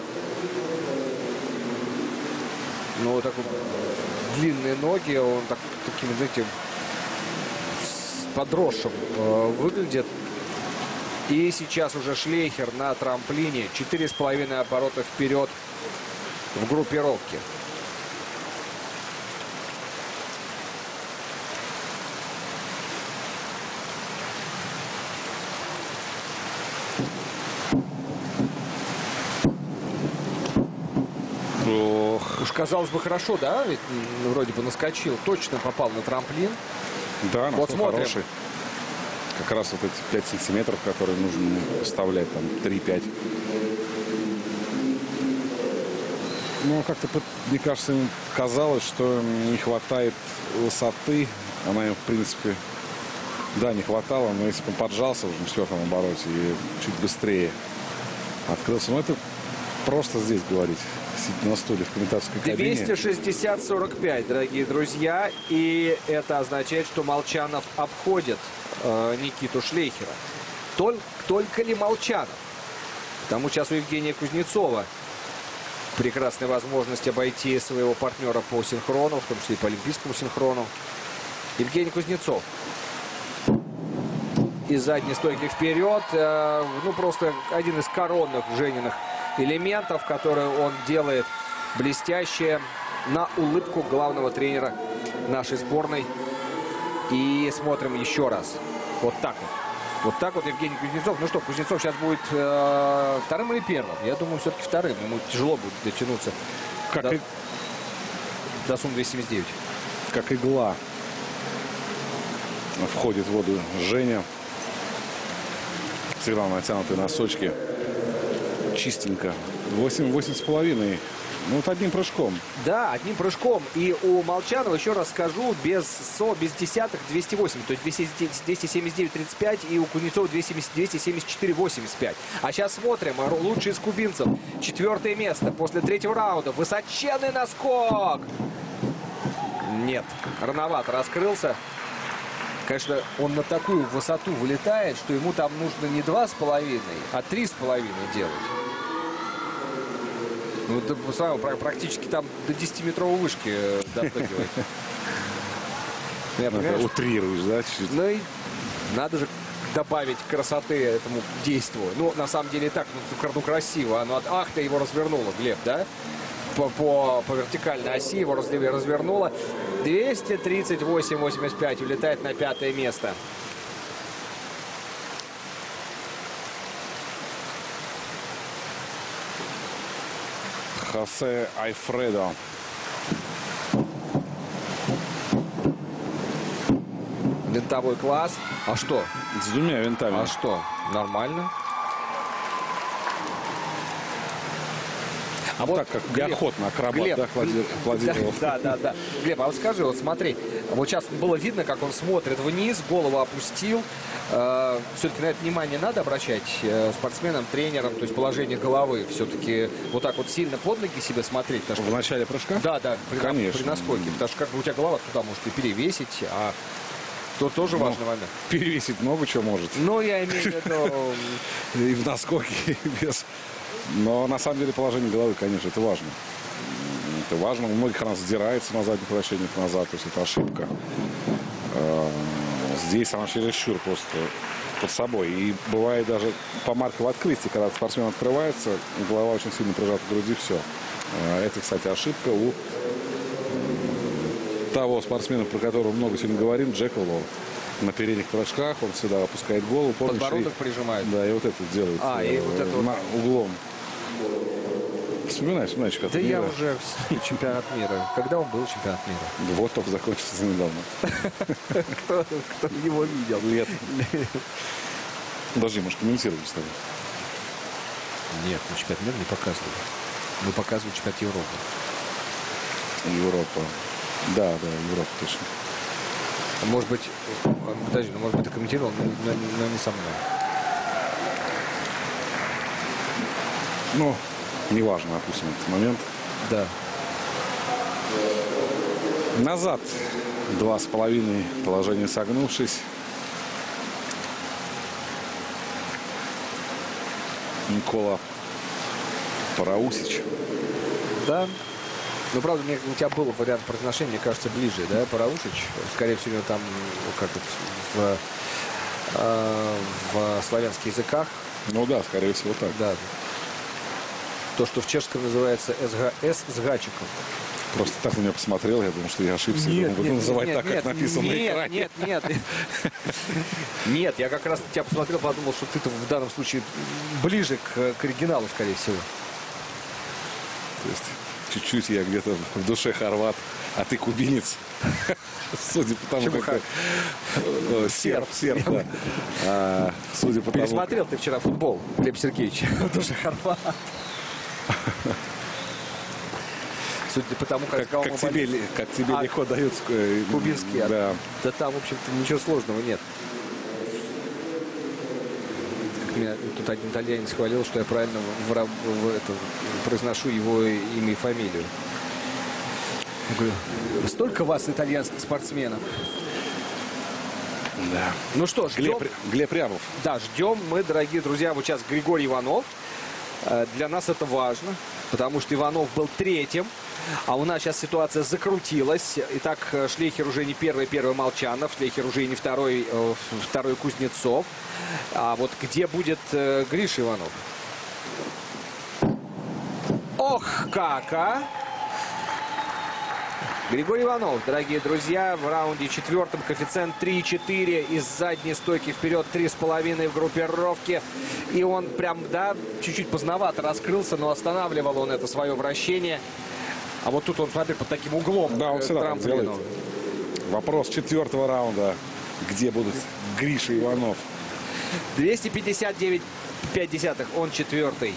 Ну, вот такой длинные ноги, он таким, знаете, подросшим выглядит. И сейчас уже Шлейхер на трамплине. 4,5 оборота вперед в группировке. Уж казалось бы хорошо, да? Ведь вроде бы наскочил, точно попал на трамплин. Да, вот смотрим. Хороший. Как раз вот эти 5 сантиметров, которые нужно поставлять, там 3-5. Ну, как-то, мне кажется, ему казалось, что не хватает высоты. Она им, в принципе, да, не хватало, но если бы он поджался уже на 4-м обороте и чуть быстрее открылся. Ну, это просто здесь говорить. Сидеть на стуле в комментаторской кабине. 260-45, дорогие друзья. И это означает, что Молчанов обходит Никиту Шлейхера. Только ли Молчанов? Потому сейчас у Евгения Кузнецова прекрасная возможность обойти своего партнера по синхрону, в том числе и по олимпийскому синхрону. Евгений Кузнецов. Из задней стойки вперед. Ну, просто один из коронных Жениных элементов, которые он делает блестяще, на улыбку главного тренера нашей сборной. И смотрим еще раз. Вот так вот. Вот так вот Евгений Кузнецов. Ну что, Кузнецов сейчас будет вторым или первым? Я думаю, все-таки вторым. Ему тяжело будет дотянуться до суммы 279. Как игла входит в воду Женя. Всегда натянутые носочки. Чистенько. 8,5. Ну, вот одним прыжком. Да, одним прыжком. И у Молчанова, еще раз скажу, без десятых 208. То есть 279-35. И у Кузнецова 274-85. А сейчас смотрим. Лучший из кубинцев. 4-е место после 3-го раунда. Высоченный наскок. Нет. Рановато раскрылся. Конечно, он на такую высоту вылетает, что ему там нужно не 2,5, а 3,5 делать. Ну, это практически там до 10-метровой вышки допрыгивает. Утрируешь, да? Чуть-чуть. Ну и надо же добавить красоты этому действию. Ну, на самом деле и так, ну, красиво. Ах, ты его развернула, Глеб, да? по вертикальной оси, его развернуло. 238-85, улетает на 5-е место. Хосе Альфредо. Винтовой класс. А что? С двумя винтами. А что? Нормально. А вот так как Глеб, неохотно акробат, Глеб, да, аплодировал. Да. Глеб, а вот скажи, вот смотри, вот сейчас было видно, как он смотрит вниз, голову опустил. Все-таки на это внимание надо обращать спортсменам, тренерам, то есть положение головы. Все-таки вот так вот сильно под ноги себе смотреть. В начале прыжка? Да, Конечно. при наскоке. Потому что как бы у тебя голова туда может и перевесить, а то тоже важный момент. Перевесить много чего может. Ну, я имею в виду... И в наскоке, и без. Но на самом деле положение головы, конечно, это важно. Это важно. У многих она задирается на задних вращениях назад, то есть это ошибка. Здесь она чересчур просто под собой. И бывает даже по марке в открытии, когда спортсмен открывается, голова очень сильно прижата к груди, все. Это, кстати, ошибка у того спортсмена, про которого много сегодня говорим, Джека Лоу. На передних прыжках он всегда опускает голову. Помнишь, Подбородок прижимает. Да, и вот это делает. И вот это вот. Углом. Вспоминай чемпионат Да мира. я уже чемпионат мира. Когда он был чемпионат мира? Вот только закончился недавно. Кто его видел? Лет. Подожди, может, комментировали с тобой? Нет, мы чемпионат мира не показывали. Мы показывали чемпионат Европы. Европа. Да, Европа, точно. Может быть, подожди, может быть, ты комментировал, но не со мной. Ну, неважно, опустим этот момент. Да. Назад 2,5, положение согнувшись. Никола Параусич. Да. Ну, правда, у тебя был вариант произношения, мне кажется, ближе, да, Параушич. Скорее всего, там, как это, в славянских языках. Ну да, скорее всего так. Да. То, что в чешском называется «с» с гачиком. Просто так на меня посмотрел, я думал, что я ошибся. Я буду называть так, как написано на экране. Нет, я как раз на тебя посмотрел, подумал, что ты-то в данном случае ближе к оригиналу, скорее всего. То есть чуть-чуть я где-то в душе хорват, а ты кубинец. Судя по тому, как... Серб, да. Судя по тому... Пересмотрел ты вчера футбол, Глеб Сергеевич, в душе хорват. Судя по тому, как тебе легко дается кубинский. Да. Да там, в общем-то, ничего сложного нет. Меня тут один итальянец хвалил, что я правильно произношу его имя и фамилию. Я говорю, столько вас, итальянских спортсменов. Да. Ну что, ждем. Глеб Рябов. Да, ждем мы, дорогие друзья, вот сейчас Григорий Иванов. Для нас это важно, потому что Иванов был третьим, а у нас сейчас ситуация закрутилась. Итак, Шлейхер уже не первый Молчанов, Шлейхер уже и не второй Кузнецов. А вот где будет Гриша Иванов? Ох, как, а! Григорий Иванов, дорогие друзья, в раунде четвертом коэффициент 3,4 из задней стойки вперед 3,5 в группировке. И он прям, да, чуть-чуть поздновато раскрылся, но останавливал он это свое вращение. А вот тут он, смотри, под таким углом. Да, он всегда так делает. Вопрос четвертого раунда. Где будут Гриша Иванов? 259,5, он четвертый.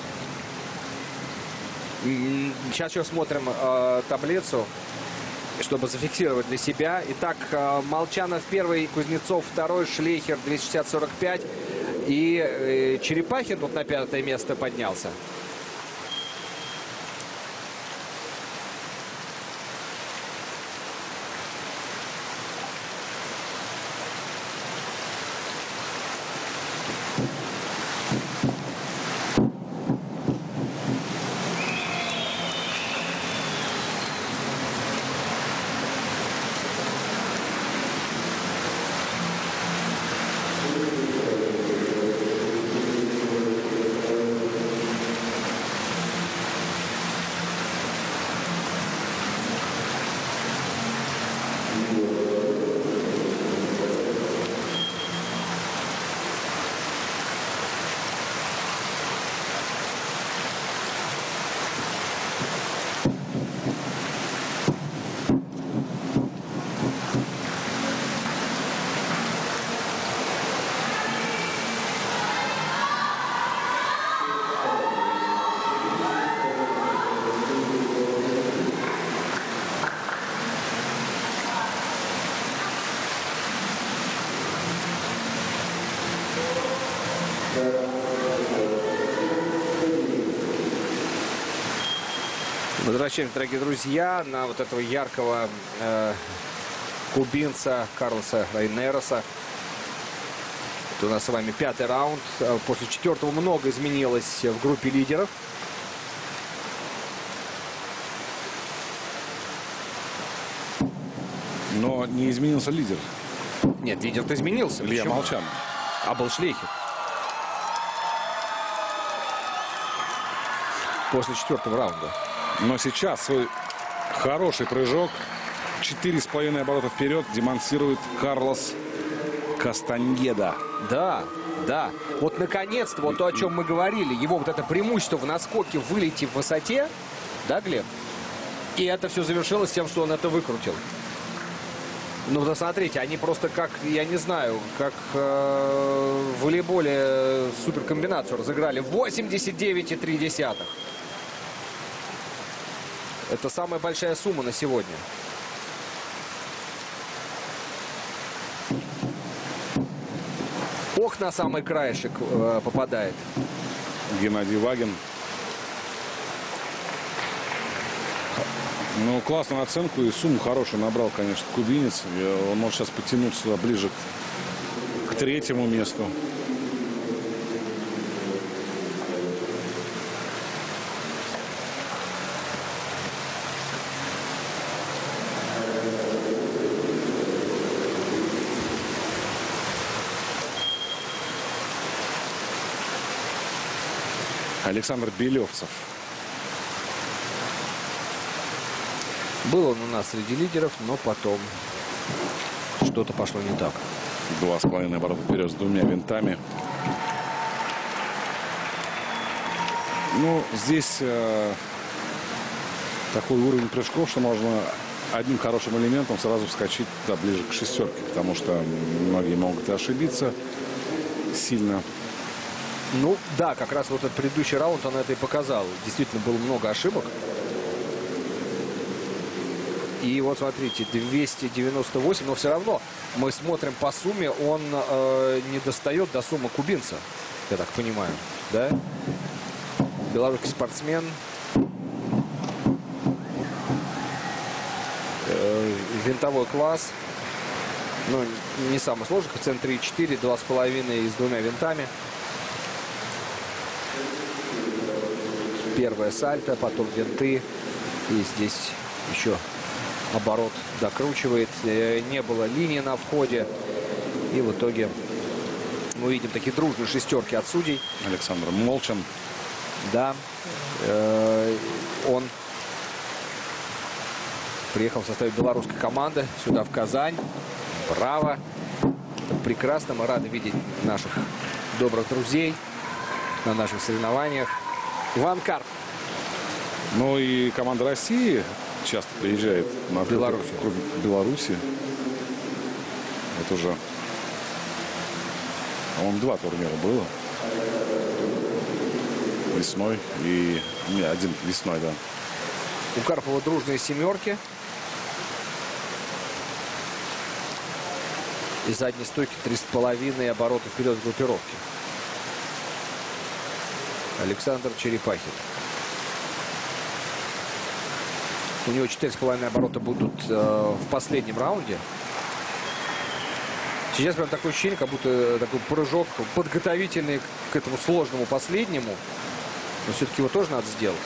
Сейчас еще смотрим таблицу, чтобы зафиксировать для себя. Итак, Молчанов первый, Кузнецов второй, Шлейхер 260-45. И Черепахин тут на 5-е место поднялся. Возвращаемся, дорогие друзья, на вот этого яркого кубинца Карлоса Рейнероса. Это у нас с вами 5-й раунд. После 4-го много изменилось в группе лидеров. Но не изменился лидер. Нет, лидер-то изменился. Илья Почему? Молчанов. А был Шлейхер. После 4-го раунда. Но сейчас свой хороший прыжок. 4,5 оборота вперед демонстрирует Карлос Кастаньеда. Да, да. Вот наконец-то, вот то, о чем мы говорили, его вот это преимущество в наскоке, вылете в высоте, да, Глеб? И это все завершилось тем, что он это выкрутил. Ну, посмотрите, они просто как, я не знаю, как в волейболе суперкомбинацию разыграли. 89,3. Это самая большая сумма на сегодня. Ох, на самый краешек попадает. Геннадий Вагин. Ну, классную оценку и сумму хорошую набрал, конечно, кубинец. Он может сейчас потянуться ближе к 3-му месту. Александр Белевцев. Был он у нас среди лидеров, но потом что-то пошло не так. 2,5 оборота вперед с 2 винтами. Ну, здесь такой уровень прыжков, что можно одним хорошим элементом сразу вскочить туда, ближе к 6-ке, потому что многие могут и ошибиться сильно. Ну, да, как раз вот этот предыдущий раунд он это и показал. Действительно, было много ошибок. И вот, смотрите, 298, но все равно мы смотрим по сумме, он не достает до суммы кубинца, я так понимаю, да? Белорусский спортсмен. Винтовой класс. Ну, не самый сложный, коэффициент 3,4, 2,5 и с 2 винтами. Первое сальто, потом винты. И здесь еще оборот докручивает. Не было линии на входе. И в итоге мы видим такие дружные 6-ки от судей. Александр Молчан. Да. Он приехал в составе белорусской команды сюда, в Казань. Браво. Прекрасно. Мы рады видеть наших добрых друзей на наших соревнованиях. Иван Карп. Ну и команда России часто приезжает на Беларуси. Это уже, по-моему, 2 турнира было. Весной и... Не, один весной, да. У Карпова дружные 7-ки. И задней стойки 3,5 оборота вперед в группировке. Александр Черепахин. У него 4,5 оборота будут в последнем раунде. Сейчас прям такое ощущение, как будто такой прыжок подготовительный к этому сложному последнему. Но все-таки его тоже надо сделать.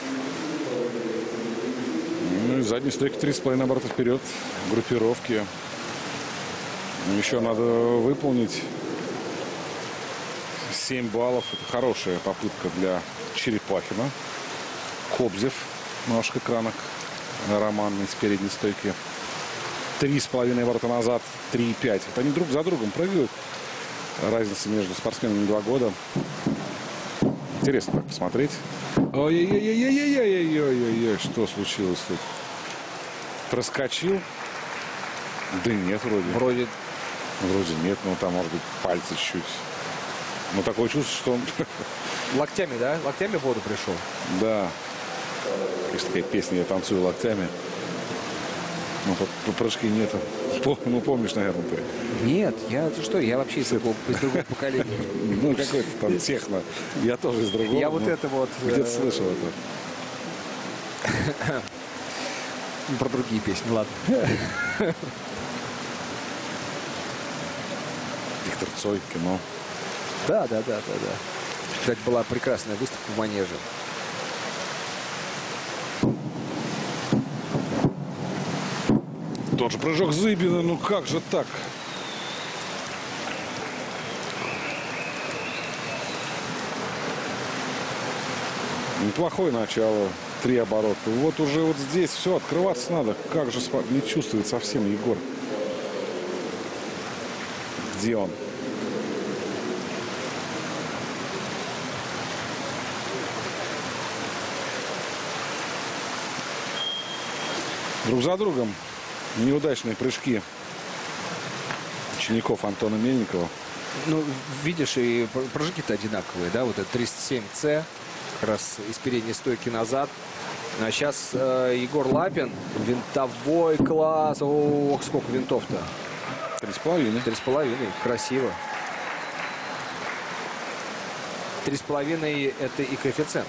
Ну и задней стойки 3,5 оборота вперед в группировке. Еще надо выполнить 7 баллов. Это хорошая попытка для Черепахина. Кобзев на ваших экранах. Романный с передней стойки. 3,5 оборота назад, 3,5. Это они друг за другом прыгают. Разница между спортсменами 2 года. Интересно так посмотреть. Ой-ой-ой-ой-ой-ой-ой-ой-ой. Что случилось тут? Проскочил? Да нет, вроде. Вроде нет, но там, может быть, пальцы чуть. Но такое чувство, что он... Локтями, да? Локтями в воду пришел? Да. Есть такая песня «Я танцую локтями». Ну, по прыжке нету. Ну, помнишь, наверное, ты. Нет, ты что, я вообще из другого поколения. Ну, какой-то там техно. Я тоже из другого. Я вот это вот... Где-то слышал это. Про другие песни, ладно. Виктор Цой, кино. Да. Кстати, была прекрасная выставка в Манеже. Тот же прыжок Зыбина, ну как же так? Неплохое начало. 3 оборота. Вот уже вот здесь все, открываться надо. Как же не чувствует совсем Егор. Где он? Друг за другом неудачные прыжки учеников Антона Мельникова. Ну, видишь, и прыжки-то одинаковые, да? Вот это 307С, как раз из передней стойки назад. А сейчас Егор Лапин, винтовой класс. Ох, сколько винтов-то. 3,5. 3,5. Красиво. 3,5 это и коэффициент.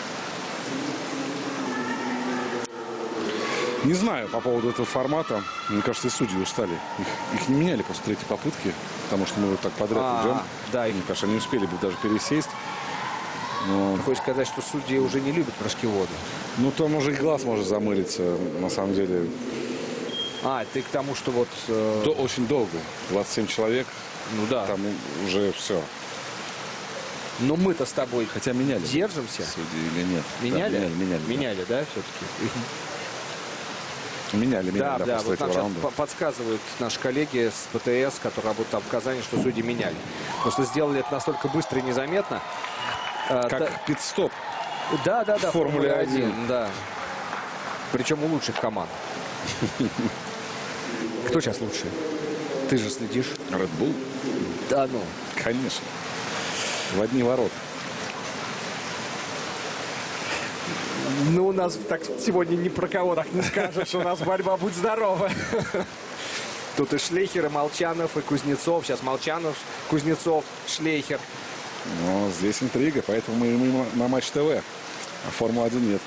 Не знаю по поводу этого формата. Мне кажется, и судьи устали. Их не меняли после 3-й попытки, потому что мы вот так подряд идем. Да, Мне кажется, они успели бы даже пересесть. Но... Ты хочешь сказать, что судьи уже не любят прыжки в воду? Ну, там уже и глаз может замылиться, на самом деле. Ты к тому, что вот... Очень долго. 27 человек. Ну да. Там уже все. Но мы-то с тобой Хотя меняли. держимся. Судьи или нет? Меняли? Да, Меняли, да, все-таки? Меняли, Да, после вот нам этого раунда. сейчас подсказывают наши коллеги с ПТС, которые работают там в Казани, что судьи меняли. Просто сделали это настолько быстро и незаметно. Как пит-стоп. Да, в Формуле 1. Да. Причем у лучших команд. Кто сейчас лучше? Ты же следишь. Red Bull? Да ну. Конечно. В одни ворота. Ну, у нас так сегодня ни про кого так не скажешь. У нас борьба будь здорова. Тут и Шлейхер, и Молчанов, и Кузнецов. Сейчас Молчанов, Кузнецов, Шлейхер. Но здесь интрига, поэтому мы на Матч ТВ. А Формулы-1 нет.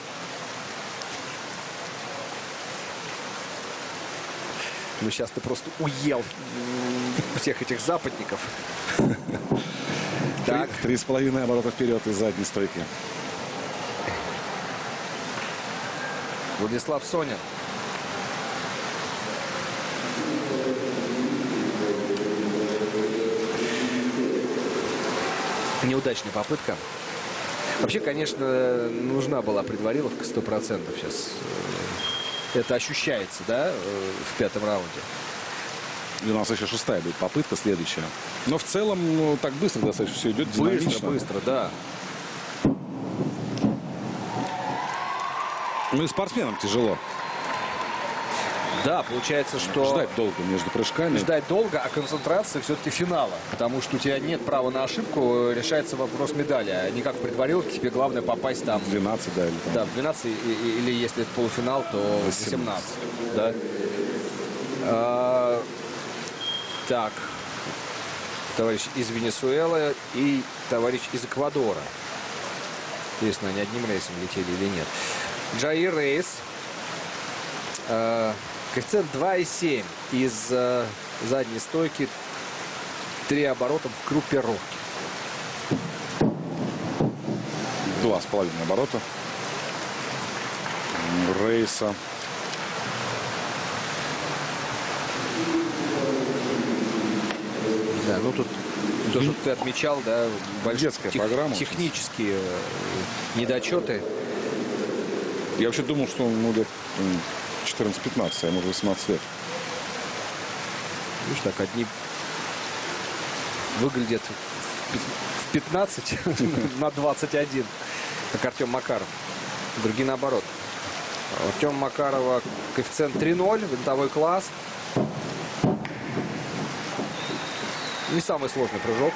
Ну, сейчас ты просто уел всех этих западников. Так. 3,5 оборота вперед из задней стойки. Владислав Сонин. Неудачная попытка. Вообще, конечно, нужна была предвариловка 100% сейчас. Это ощущается, да, в 5-м раунде. И у нас еще 6-я будет попытка, следующая. Но в целом, ну, так быстро достаточно все идет, динамично. Быстро, да. Ну и спортсменам тяжело. Да, получается, что... Ждать долго между прыжками. Ждать долго, а концентрация все-таки финала. Потому что у тебя нет права на ошибку, решается вопрос медали. А не как в предвариловке, тебе главное попасть там... 12, да, или там. Да, в 12, или если это полуфинал, то 18. Да? Так. Товарищ из Венесуэлы и товарищ из Эквадора. Интересно, они одним рейсом летели или нет. Джаир Рейс. Коэффициент 2,7 из задней стойки. 3 оборота в группировке. 2,5 оборота. Рейса. Да, ну тут то, что ты отмечал, да, Детская программа. Технические недочеты. Я вообще думал, что ему лет 14-15, а ему 18 лет. Видишь, так одни выглядят в 15 на 21, как Артем Макаров. Другие наоборот. Артем Макарова коэффициент 3,0, винтовой класс. Не самый сложный прыжок.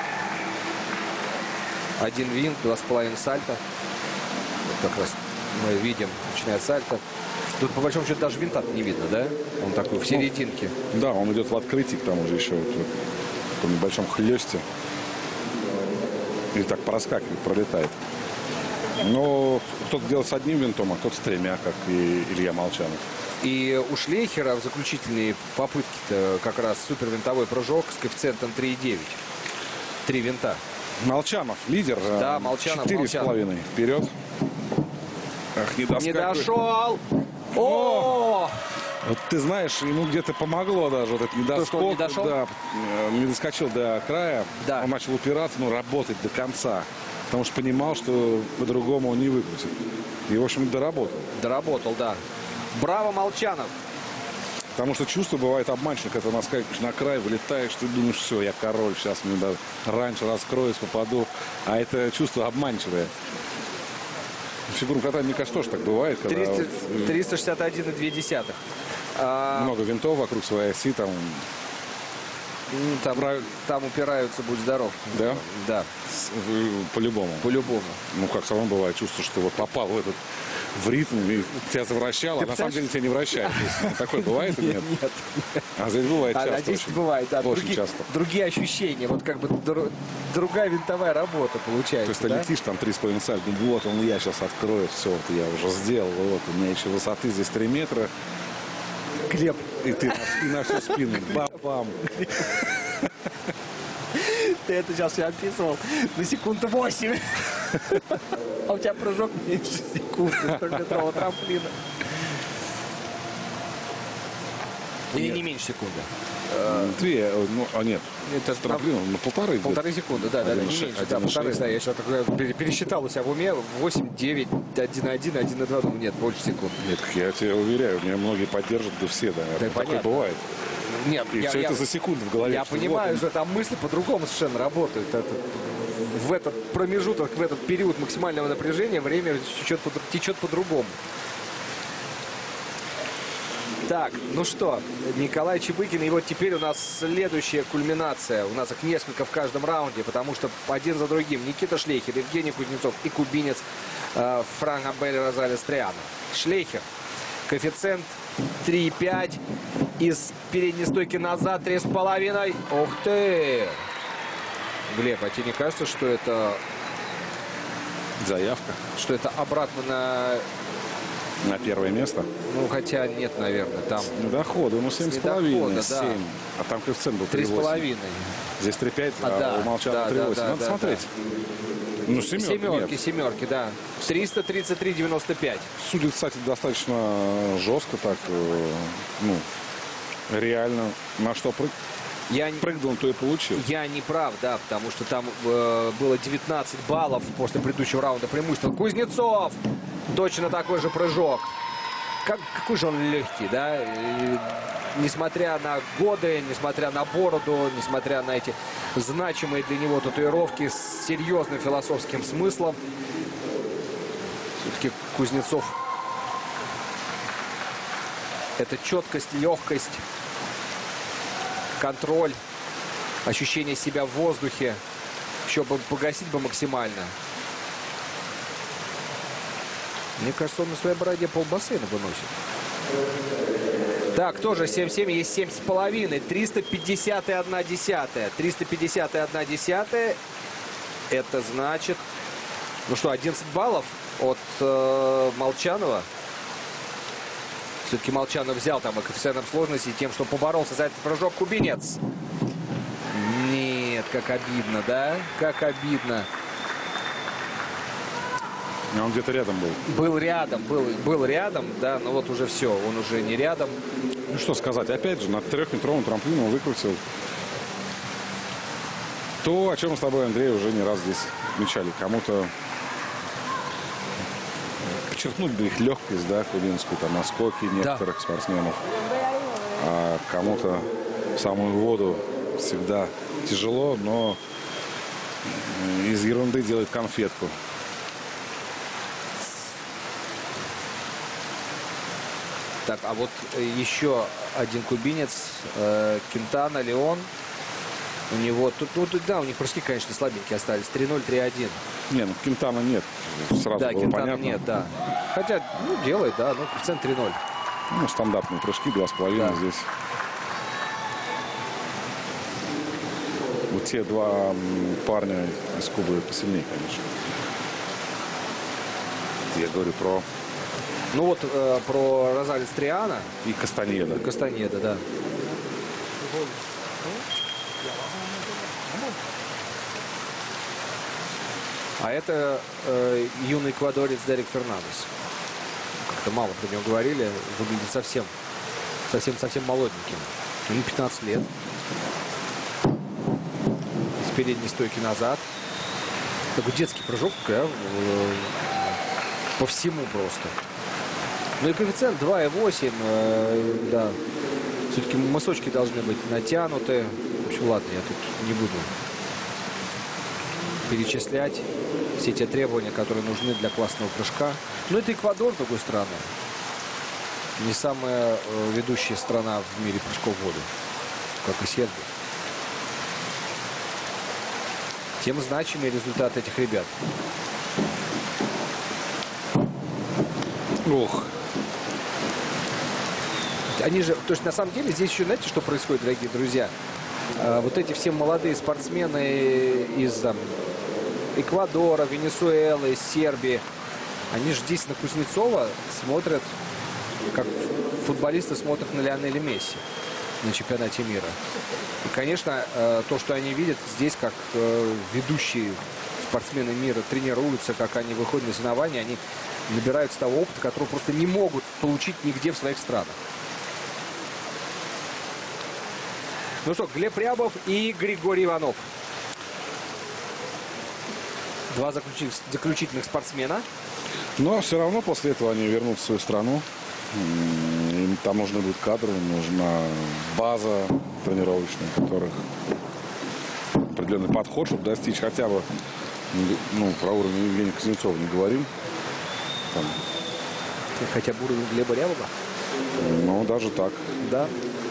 1 винт, 2,5 сальто. Вот как раз мы видим, начинает сальто. Тут по большому счету даже винта не видно, да? Он такой в серединке. Да, он идет в открытии, к тому же еще в таком небольшом хлесте. И так проскакивает, пролетает. Но кто-то делает с одним винтом, а кто-то с тремя, как и Илья Молчанов. И у Шлейхера в заключительные попытки-то как раз супервинтовой прыжок с коэффициентом 3,9. 3 винта. Молчанов лидер. Да, Молчанов. 4,5 вперед. Ах, не Не дошел. О! Вот ты знаешь, ему где-то помогло даже вот этот недоскок. что он не дошел? Да, не доскочил до края. Да. Он начал упираться, но работать до конца. Потому что понимал, что по-другому он не выкрутит. И, в общем, доработал. Доработал, да. Браво, Молчанов. Потому что чувство бывает обманчиво, когда ты наскакиваешь на край, вылетаешь, ты думаешь, все, я король, сейчас мне даже раньше раскроюсь, попаду. А это чувство обманчивое. В фигурном катании, мне кажется, тоже так бывает. Когда 361,2. много винтов вокруг своей оси, там, Там упираются, будь здоров. да? Да, По-любому. по-любому. Ну, как самому бывает чувство, что вот попал в ритм, и тебя завращало, а на самом деле тебя не вращает. Такое бывает или нет? Нет. А здесь бывает часто. здесь очень. бывает, да. Очень часто. Другие ощущения. Вот как бы другая винтовая работа То получается. есть ты да? летишь там 3,5 сальдо, ну вот он, я сейчас открою, все, вот я уже сделал, вот, у меня еще высоты здесь 3 метра, Глеб, и ты на всю спину, бам-бам. ты это сейчас все описывал на секунду 8. А у тебя прыжок меньше секунды 100-метрового трамплина. Или не меньше секунды. 2, нет, Это с трамплином на полторы. Полторы секунды, да, не 1,6, меньше. Да, 1,6. полторы, да, я сейчас такой пересчитал у себя в уме. 8, 9, 1,1, 1,2, ну нет, больше секунд. Нет, я тебе уверяю, меня многие поддержат, да все, да. Да, Такое понятно. бывает. Нет, И все это за секунду в голове. Я что понимаю, вот, что там мысли по-другому совершенно работают. В этот промежуток, в этот период максимального напряжения время течет по-другому. Так, ну что, Николай Чебыкин, и вот теперь у нас следующая кульминация. У нас их несколько в каждом раунде, потому что один за другим Никита Шлейхер, Евгений Кузнецов и кубинец Франк Абель Розалес Триано. Шлейхер, коэффициент 3,5, из передней стойки назад 3,5. Ух ты! Глеб, а тебе не кажется, что это заявка обратно на первое место? Ну, хотя нет, наверное, там Недоходы, ну 7,5, да. 7. А там коэффициент был 3,5. Здесь 3,5, да, у Молчанова да, 3,8. да, Надо да, смотреть. Ну, семерки, Семерки, да. 333,95. Судят, кстати, достаточно жестко так, ну, реально. На что прыгнул, то и получил. Я не прав, да, потому что там было 19 баллов после предыдущего раунда преимущества. Кузнецов! Точно такой же прыжок. Какой же он легкий, да? И, несмотря на годы, несмотря на бороду, несмотря на эти значимые для него татуировки с серьезным философским смыслом, все-таки Кузнецов — это четкость, легкость, контроль, ощущение себя в воздухе. Еще бы погасить бы максимально. Мне кажется, он на своей бороде полбассейна выносит. Так, тоже 7,7, есть 7,5. 350,1. 350,1. Это значит, ну что, 11 баллов от Молчанова. Все-таки Молчанов взял там и коэффициентом сложности тем, что поборолся за этот прыжок кубинец. Нет, как обидно, да? Как обидно. Он где-то рядом был. Был рядом, да, но вот уже все, он уже не рядом. Ну что сказать, опять же, на 3-метровом трамплине он выкрутил то, о чем мы с тобой, Андрей, уже не раз здесь отмечали. Кому-то подчеркнуть бы их легкость, да, кубинскую, там, наскоки некоторых спортсменов. А кому-то в самую воду всегда тяжело, но из ерунды делает конфетку. Так, а вот еще один кубинец, Кентана, Леон. У него, да, у них прыжки, конечно, слабенькие остались. 3-0, 3-1. Не, ну Кентана нет. Сразу да, было Кентана понятно. нет, да. Хотя, ну, делает, да, ну, коэффициент 3-0. Ну, стандартные прыжки, 2,5 Да. здесь. Вот те два парня из Кубы посильнее, конечно. Я говорю про... Ну вот про Розалес Триана. И Кастаньеда. Кастаньеда, да. А это юный эквадорец Дерек Фернандес. Как-то мало про него говорили. Выглядит совсем молоденьким. Ему 15 лет. С передней стойки назад. Такой детский прыжок, да, по всему просто. Ну и коэффициент 2,8. Да. Все-таки мысочки должны быть натянуты. В общем, ладно, я тут не буду перечислять все те требования, которые нужны для классного прыжка. Но это Эквадор, с другой стороны. Не самая ведущая страна в мире прыжков в воду, как и Сербия. Тем значимый результат этих ребят. Ох. Они же, то есть на самом деле здесь еще, знаете, что происходит, дорогие друзья? Вот эти все молодые спортсмены из Эквадора, Венесуэлы, Сербии, они же здесь на Кузнецова смотрят, как футболисты смотрят на Лионеля Месси на чемпионате мира. И, конечно, то, что они видят здесь, как ведущие спортсмены мира тренируются, как они выходят на соревнования, они набираются того опыта, который просто не могут получить нигде в своих странах. Ну что, Глеб Рябов и Григорий Иванов. Два заключительных спортсмена. Но все равно после этого они вернутся в свою страну. Им там нужны будут кадры, нужна база тренировочная, у которых определенный подход, чтобы достичь хотя бы, ну, про уровень Евгения Кузнецова не говорим. Там. Хотя бы уровень Глеба Рябова? Ну, даже так. Да.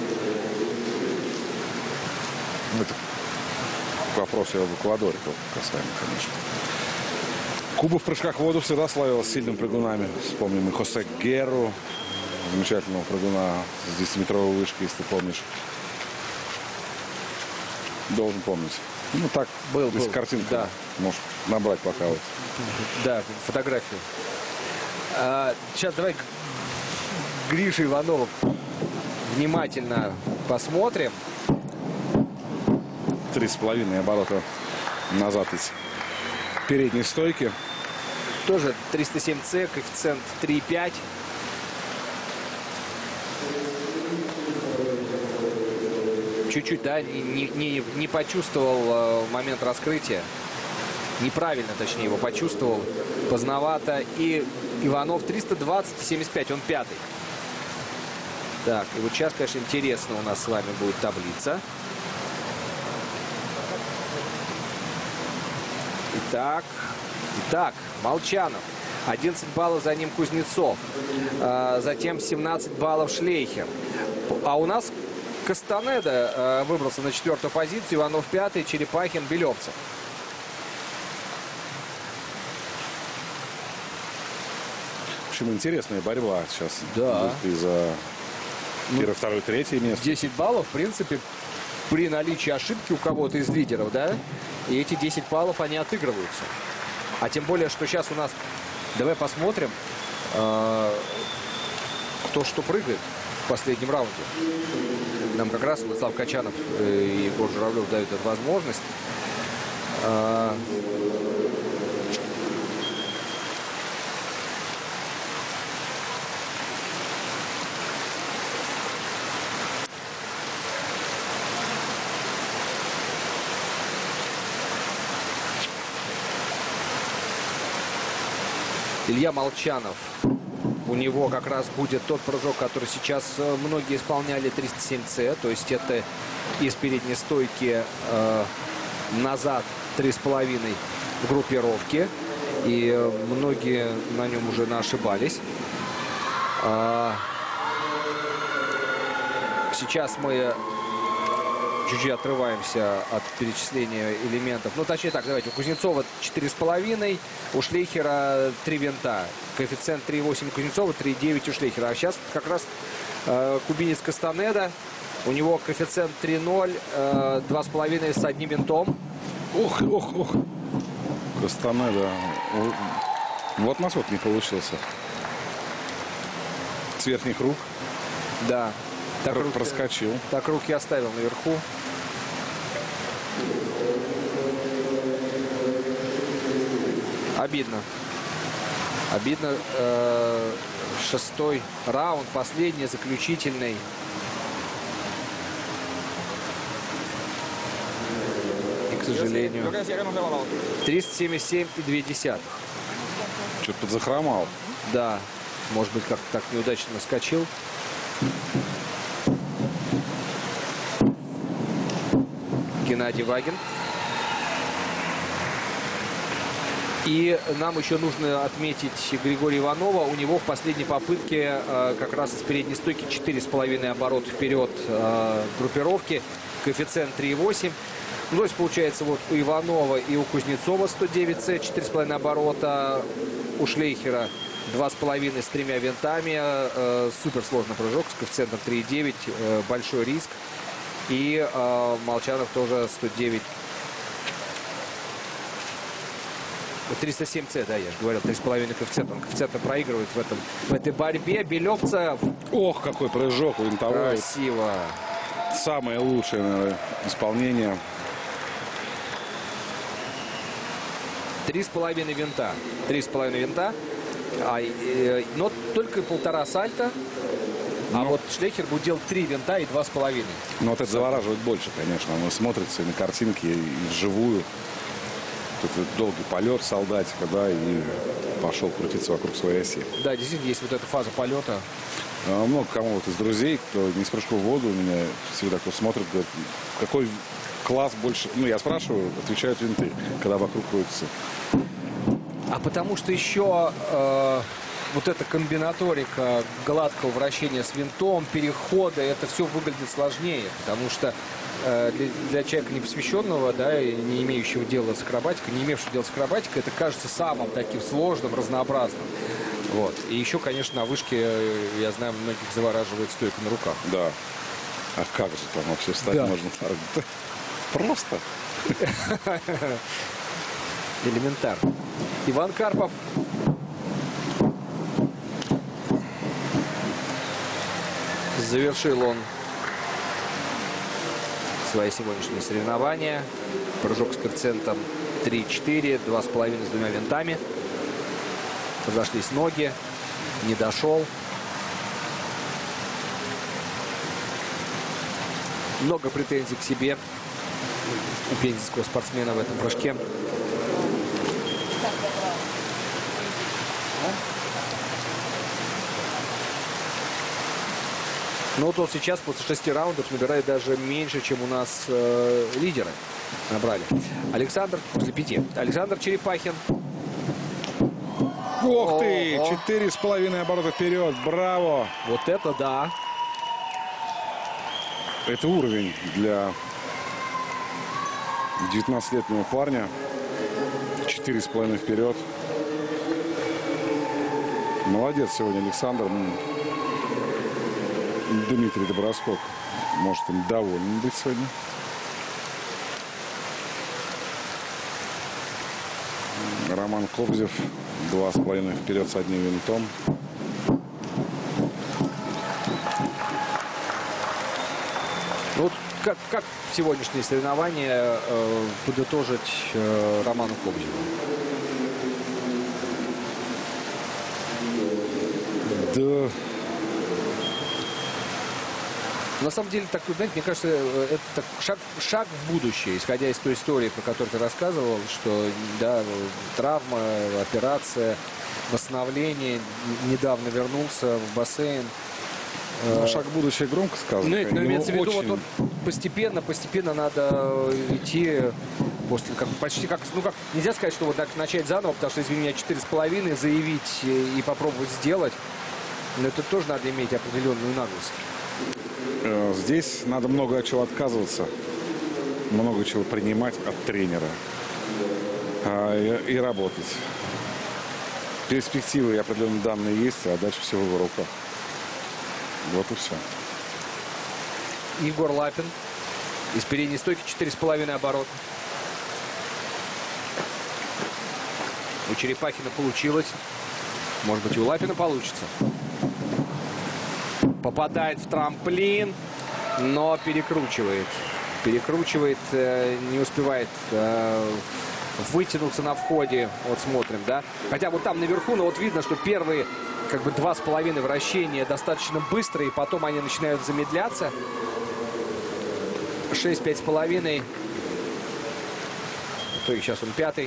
Это вопрос я в Эквадоре только касаемо, конечно. Куба в прыжках в воду всегда славилась сильными прыгунами. Вспомним и Хосе Герру, замечательного прыгуна с 10-метровой вышки, если ты помнишь. Должен помнить. Ну так, был картинка. Да. Можешь набрать пока вот. Да, фотографию. Сейчас давай Гришу Иванову внимательно посмотрим. 3,5 оборота назад из передней стойки. Тоже 307С, коэффициент 3,5. Чуть-чуть, да, не почувствовал момент раскрытия. Неправильно, точнее, его почувствовал. Поздновато. И Иванов 320,75, он пятый. Так, и вот сейчас, конечно, интересно у нас с вами будет таблица. Итак, Молчанов. 11 баллов за ним Кузнецов. Затем 17 баллов Шлейхер. А у нас Кастанеда выбрался на 4-ю позицию. Иванов 5-й, Черепахин, Белевцев. В общем, интересная борьба сейчас. Да. И за первое, второе, третье место. 10 баллов, в принципе, при наличии ошибки у кого-то из лидеров, да? И эти 10 баллов, они отыгрываются. А тем более, что сейчас у нас... Давай посмотрим, кто что прыгает в последнем раунде. Нам как раз Владислав Качанов и Егор Журавлев дают эту возможность. Илья Молчанов. У него как раз будет тот прыжок, который сейчас многие исполняли, 307С. То есть это из передней стойки назад 3,5 в группировке. И многие на нем уже наошибались. Сейчас мы чуть-чуть отрываемся от перечисления элементов. Ну, точнее так, давайте. У Кузнецова 4,5, у Шлейхера 3 винта. Коэффициент 3,8 у Кузнецова, 3,9 у Шлейхера. А сейчас как раз кубинец Кастанеда. У него коэффициент 3,0, 2,5 с одним винтом. Ох. Кастанеда Вот носок не получился. С верхних рук Да. Так проскочил. Так руки оставил наверху. Обидно. Обидно. Шестой раунд, последний, заключительный. И, к сожалению, 377,2. Что-то подзахромал. Да, может быть, как-то так неудачно наскочил. Геннадий Вагин. И нам еще нужно отметить Григория Иванова. У него в последней попытке как раз из передней стойки 4,5 оборота вперед группировки. Коэффициент 3,8. Ну, то есть, получается, вот у Иванова и у Кузнецова 109С, 4,5 оборота. У Шлейхера 2,5 с 3 винтами. Суперсложный прыжок с коэффициентом 3,9. Большой риск. И Молчанов тоже 109. 307С, да, я же говорил, 3,5 коэффициент. Он коэффициентно проигрывает в этой борьбе. Белевцев. Ох, какой прыжок винтовой. Красиво. Самое лучшее, наверное, исполнение. 3,5 винта. 3,5 винта. Но только 1,5 сальто. А вот Шлейхер будет делать 3 винта и 2,5. Ну, вот это завораживает больше, конечно. Оно смотрится и на картинке, и вживую. Тут долгий полет солдатика, да, и пошел крутиться вокруг своей оси. Да, действительно, есть вот эта фаза полета. Много кому вот из друзей, кто не с прыжков в воду, у меня всегда кто смотрит, говорит, какой класс больше. Ну, я спрашиваю, отвечают винты, когда вокруг крутится. А потому что еще вот эта комбинаторика гладкого вращения с винтом, перехода, это все выглядит сложнее. Потому что для человека непосвященного, да, и не имеющего дела с акробатикой, не имевшего дела с акробатикой, это кажется самым таким сложным, разнообразным. Вот. И еще, конечно, на вышке, я знаю, многих завораживает стойка на руках. Да. А как же там вообще встать Да. можно? Просто. Элементарно. Иван Карпов. Завершил он свои сегодняшние соревнования. Прыжок с коэффициентом 3,4, 2,5 с 2 винтами. Разошлись ноги, не дошел. Много претензий к себе у пензенского спортсмена в этом прыжке. Но вот он сейчас после 6 раундов набирает даже меньше, чем у нас лидеры набрали. Александр, после 5. Александр Черепахин. Ох ты! О-о. 4,5 оборота вперед. Браво! Вот это да. Это уровень для 19-летнего парня. 4,5 вперед. Молодец сегодня Александр. Дмитрий Доброскок может им доволен быть сегодня. Роман Кобзев 2,5 вперед с одним винтом. Ну, вот как сегодняшние соревнования подытожить Роману Кобзеву? Да. На самом деле, так, знаете, мне кажется, это так, шаг в будущее, исходя из той истории, про которую ты рассказывал, что да, травма, операция, восстановление, недавно вернулся в бассейн. Ну, шаг в будущее громко сказано. Ну, конечно, имеется в виду, очень. вот постепенно надо идти после, почти как, ну как, нельзя сказать, что вот так начать заново, потому что, извини меня, 4,5 заявить и попробовать сделать, но это тоже надо иметь определенную наглость. Здесь надо много от чего отказываться, много чего принимать от тренера и работать. Перспективы и определенные данные есть, а дальше все в его руках. Вот и все. Егор Лапин из передней стойки 4,5 оборота. У Черепахина получилось. Может быть, и у Лапина получится. Попадает в трамплин, но перекручивает. Перекручивает, не успевает вытянуться на входе. Вот смотрим, да. Хотя вот там наверху, но вот видно, что первые как бы 2,5 вращения достаточно быстрые, потом они начинают замедляться. 6, 5,5. В итоге сейчас он 5-й.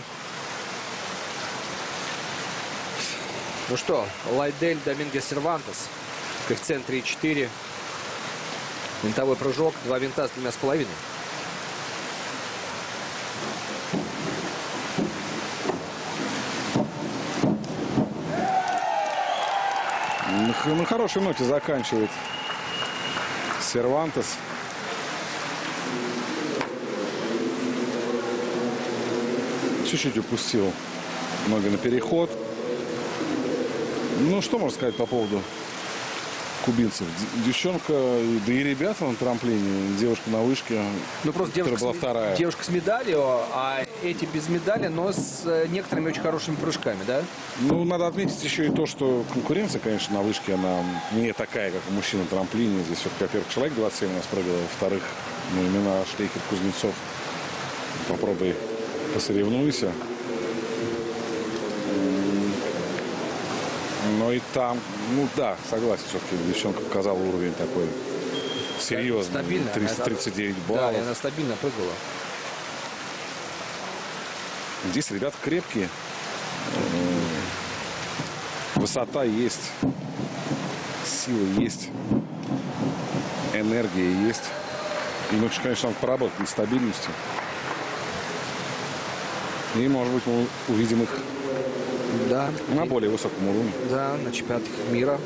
Ну что, Лайдель Домингес Сервантес. Коэффициент 3,4. Винтовой прыжок. 2 винта с 2,5. На хорошей ноте заканчивает Сервантес. Чуть-чуть упустил ноги на переход. Ну, что можно сказать по поводу кубинцев? Девчонка, да и ребята на трамплине, девушка на вышке, Ну, просто девушка, была вторая. девушка с медалью, а эти без медали, но с некоторыми очень хорошими прыжками, да? Ну, надо отметить еще и то, что конкуренция, конечно, на вышке, она не такая, как у мужчин на трамплине. Здесь, во-первых, человек 27 у нас прыгал, во-вторых, ну, имена Шлейхер, Кузнецов. Попробуй посоревнуйся. Но и там, ну да, согласен, все-таки девчонка показала уровень такой серьезный. Стабильно. 39 Да, баллов. и она стабильно прыгала. Здесь ребята крепкие. Высота есть. Сила есть. Энергия есть. Им еще, конечно, надо поработать над стабильностью. И, может быть, мы увидим их Да. на более высоком уровне. Да, на чемпионатах мира.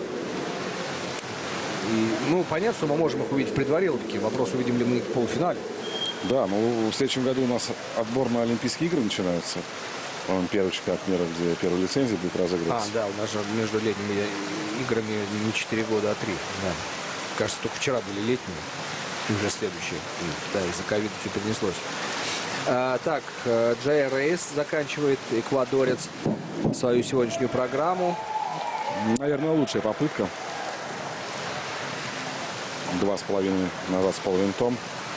И, ну, понятно, что мы можем их увидеть в предвариловке. Вопрос, увидим ли мы их в полуфинале. Да, ну в следующем году у нас отбор на Олимпийские игры начинается. Он первый чемпионат мира, где первая лицензия будет разыгрываться. Да, у нас же между летними играми не 4 года, а 3. Да. Кажется, только вчера были летние. Уже следующие. Да, из-за ковида все перенеслось. Так, Джей Рейс заканчивает, эквадорец, свою сегодняшнюю программу. Наверное, лучшая попытка. 2,5 назад с полвинтом.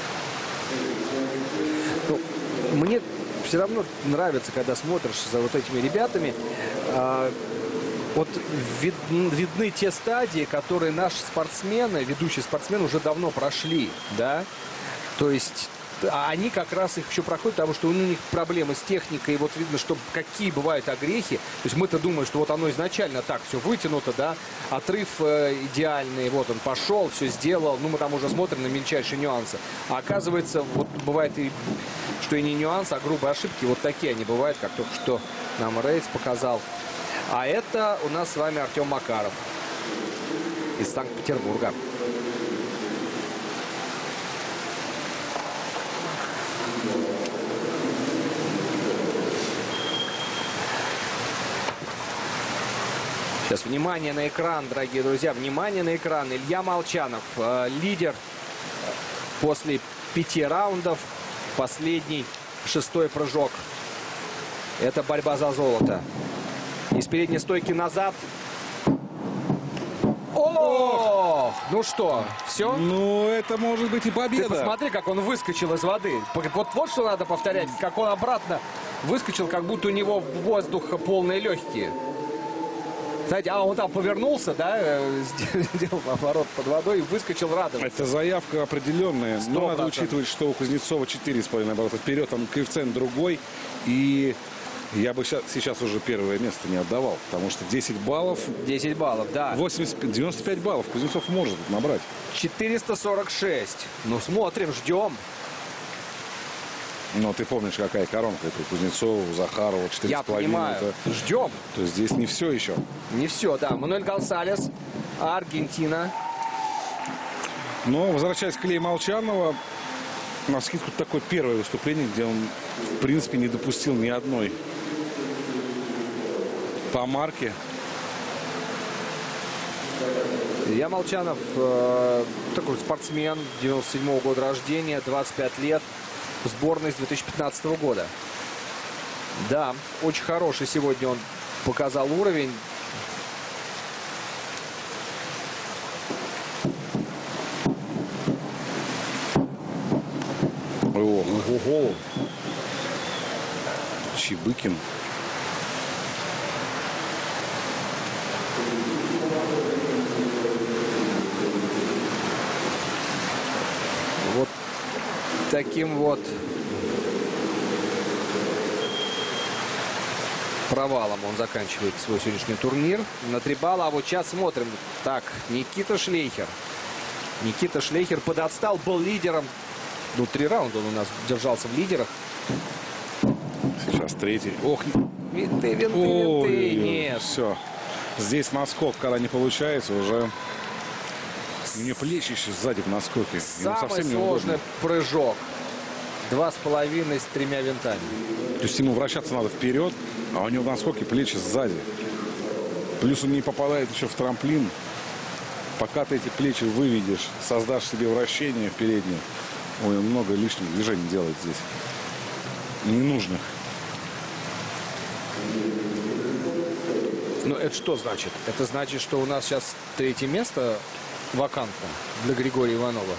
Ну, мне все равно нравится, когда смотришь за вот этими ребятами. Вот видны те стадии, которые наши спортсмены, ведущие спортсмены, уже давно прошли, да. То есть они как раз их еще проходят, потому что у них проблемы с техникой. И вот видно, что какие бывают огрехи. То есть мы-то думаем, что вот оно изначально так все вытянуто, да, отрыв идеальный, вот он пошел, все сделал. Ну, мы там уже смотрим на мельчайшие нюансы. А оказывается, вот бывает и, что и не нюансы, а грубые ошибки. Вот такие они бывают, как только что нам Рейс показал. А это у нас с вами Артем Макаров из Санкт-Петербурга. Сейчас внимание на экран, дорогие друзья, внимание на экран. Илья Молчанов, лидер после 5 раундов, последний 6-й прыжок. Это борьба за золото. Из передней стойки назад. О! Ну что, все? Ну, это может быть и победа. Ты посмотри, как он выскочил из воды. Вот что надо повторять, как он обратно выскочил, как будто у него воздуха полные легкие. Кстати, он там повернулся, да, сделал поворот под водой и выскочил радоваться. Это заявка определенная. 100%. Но надо учитывать, что у Кузнецова 4,5 оборота вперед, там коэффициент другой. И я бы сейчас уже первое место не отдавал, потому что 10 баллов. 10 баллов, да. 95 баллов Кузнецов может набрать. 446. Ну, смотрим, ждем. Но ты помнишь, какая коронка это у Кузнецова, у Захарова, 4,5. Я понимаю. Это... Ждем. То есть здесь не все еще. Не все, да. Мануэль Гонсалес, Аргентина. Но, возвращаясь к Илье Молчанова, навскидку такое первое выступление, где он, в принципе, не допустил ни одной помарки. Илья Молчанов, такой спортсмен, 97-го года рождения, 25 лет, в сборной с 2015 года. Да, очень хороший сегодня он показал уровень. Ого. Чебыкин. Вот таким вот провалом он заканчивает свой сегодняшний турнир. На 3 балла. А вот сейчас смотрим. Так, Никита Шлейхер. Никита Шлейхер подотстал, был лидером. Ну, 3 раунда он у нас держался в лидерах. Сейчас третий. Ох, Винты. Нет. Все. Здесь наскок, когда не получается, уже мне плечи еще сзади в наскоке. Ему Самый совсем сложный неудобно. прыжок. 2,5 с 3 винтами. То есть ему вращаться надо вперед, а у него в наскоке плечи сзади. Плюс он не попадает еще в трамплин. Пока ты эти плечи выведешь, создашь себе вращение в переднее. Ой, он много лишних движений делает здесь. Ненужных. Ну, это что значит? Это значит, что у нас сейчас 3-е место вакантно для Григория Иванова.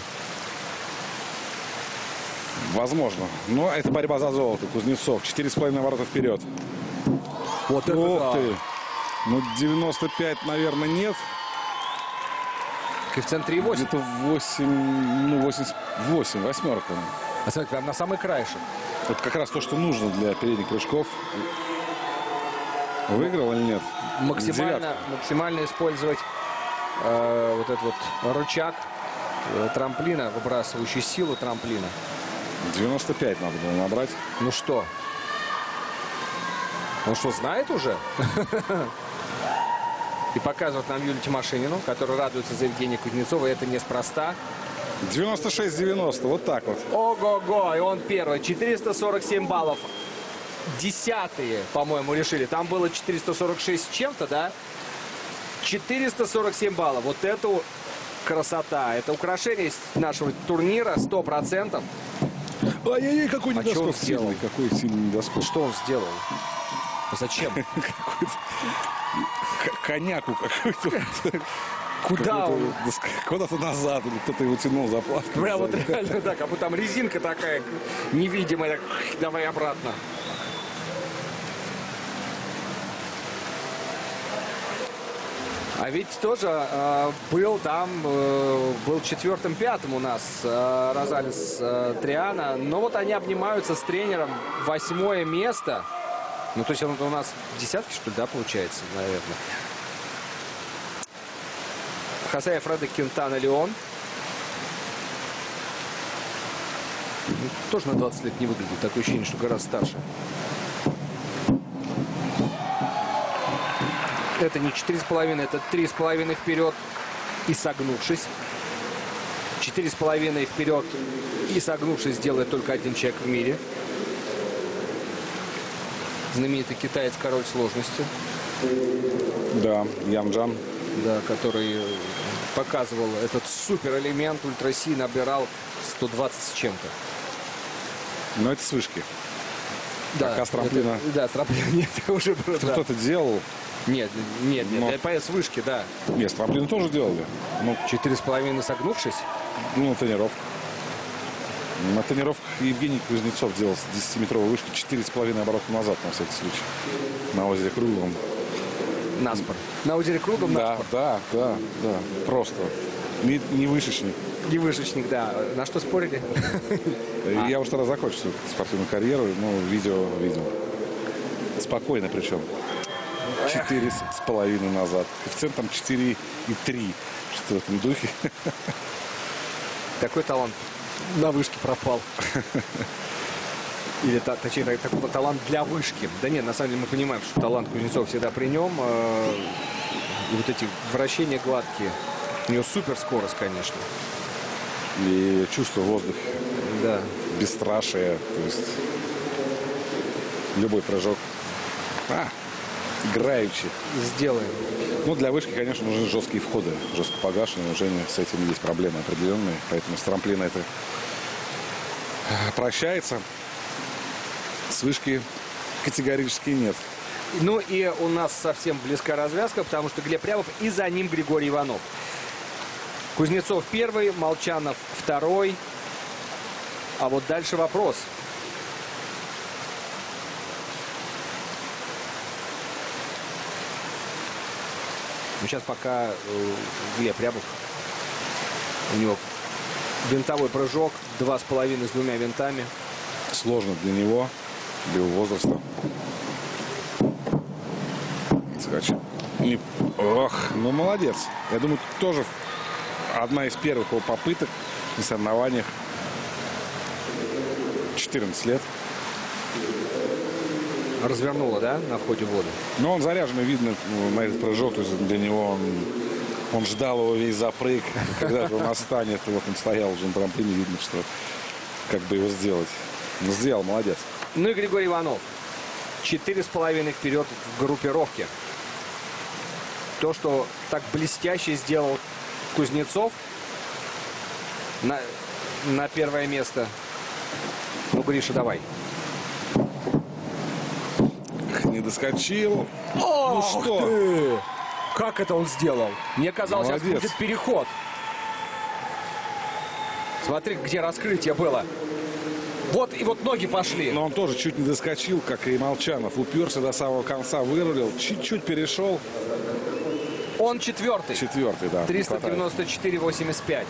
Возможно. Но это борьба за золото. Кузнецов. 4,5 ворота вперед. Вот это Ух да. ты. Ну, 95, наверное, нет. Коэффициент 3,8. Где-то 8, ну, 88, восьмерка. А смотри, прям на самый краешек. Это как раз то, что нужно для передних прыжков. Выиграл или нет? Максимально использовать вот этот вот рычаг трамплина, выбрасывающий силу трамплина. 95 надо было набрать. Ну что? Он что, знает уже? И показывает нам Юлию Тимошенину, которая радуется за Евгения Кузнецова. И это неспроста. 96-90, вот так вот. Ого-го, и он первый. 447 баллов. 10-е, по-моему, решили. Там было 446 с чем-то, да? 447 баллов. Вот это красота. Это украшение нашего турнира 100%. Ай-яй-яй, какой А что он недоскок сделал? сильный. Какой сильный недоскок. Что он сделал? Зачем? Коняку какой-то. Куда он? Куда-то назад. Или кто-то его тянул за плавку. Прям вот реально так. А потом резинка такая невидимая. Давай обратно. А ведь тоже был там, был 4-5 у нас Розалис Триана. Но вот они обнимаются с тренером. 8-е место. Ну, то есть он у нас десятки, что ли, да, получается, наверное. Хосе Альфредо Кентана Леон. Тоже на 20 лет не выглядит. Такое ощущение, что гораздо старше. Это не 4,5, это 3,5 вперед и согнувшись. 4,5 вперед и согнувшись делает только один человек в мире. Знаменитый китаец, король сложности. Да, Янджан. Да, который показывал этот супер элемент. Ультра Си набирал 120 с чем-то. Но это с вышки. Да, Пока с трамплина. Да, с трамплина нет, уже просто. Кто-то делал. Нет, Но- это с вышки, да. Нет, с трамплина тоже делали. Ну, 4,5 согнувшись. ну, на тренировках. На тренировках Евгений Кузнецов делал с 10-метровой вышки 4,5 оборота назад, на всякий случай. На озере Круглом. Наспор. На озере Кругом Да, наспор. да. Просто. Не вышечник. И вышечник, да. На что спорили? Я уж тогда закончил свою спортивную карьеру, но видео видел. Спокойно причем. 4,5 назад. Коэффициент там 4,3. Что в этом духе. Такой талант на вышке пропал. Или, точнее, такой талант для вышки. Да нет, на самом деле мы понимаем, что талант Кузнецова всегда при нем. И вот эти вращения гладкие. У него супер скорость, конечно. И чувство воздуха. Да. Бесстрашие. То есть любой прыжок. Играючи. Сделаем. Ну, для вышки, конечно, нужны жесткие входы. Жестко погашенные. Уже с этим есть проблемы определенные. Поэтому с трамплина это прощается. С вышки Категорически нет. Ну и у нас совсем близка развязка, потому что Глеб Рябов и за ним Григорий Иванов. Кузнецов первый, Молчанов второй. А вот дальше вопрос. Ну, сейчас пока Глеб Рябов, у него винтовой прыжок, 2,5 с 2 винтами. Сложно для него, для его возраста. Скачет. Ох, ну молодец. Я думаю, тоже одна из первых его попыток на соревнованиях. 14 лет. Развернуло, да, на входе в воду? Но он заряженный, видно, на этот прыжок. То есть для него он ждал его весь запрыг. Когда же он настанет, вот он стоял уже на трамплине, видно, что как бы его сделать. Ну, сделал, молодец. Ну и Григорий Иванов. 4,5 вперед в группировке. То, что так блестяще сделал Кузнецов на первое место. Ну, Гриша, давай. Не доскочил. Ну что? Ты! Как это он сделал? Мне казалось, сейчас Молодец. будет переход. Смотри, где раскрытие было. Вот и вот ноги пошли. Но он тоже чуть не доскочил, как и Молчанов. Уперся до самого конца, вырулил. Чуть-чуть перешел. Он четвертый. Четвертый, да. 394,85.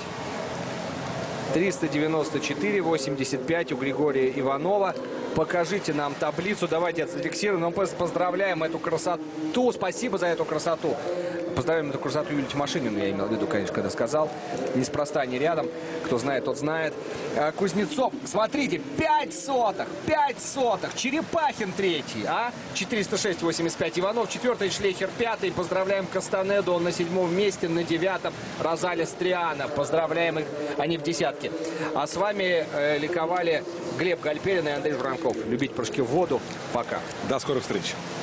394,85 у Григория Иванова. Покажите нам таблицу. Давайте отфиксируем. Мы поздравляем эту красоту. Спасибо за эту красоту. Поздравляем эту красоту Юлию Тимошинину. Я имел в виду, конечно, когда сказал. Неспроста они рядом. Кто знает, тот знает. Кузнецов, смотрите, 5 сотых. 5 сотых. Черепахин третий. 406,85. Иванов четвертый, Шлейхер пятый. Поздравляем Кастанеду. Он на 7-м месте. На 9-м Розалис Триана. Поздравляем их. Они в десятке. А с вами ликовали Глеб Гальперин и Андрей Журанков. Любить прыжки в воду. Пока. До скорых встреч.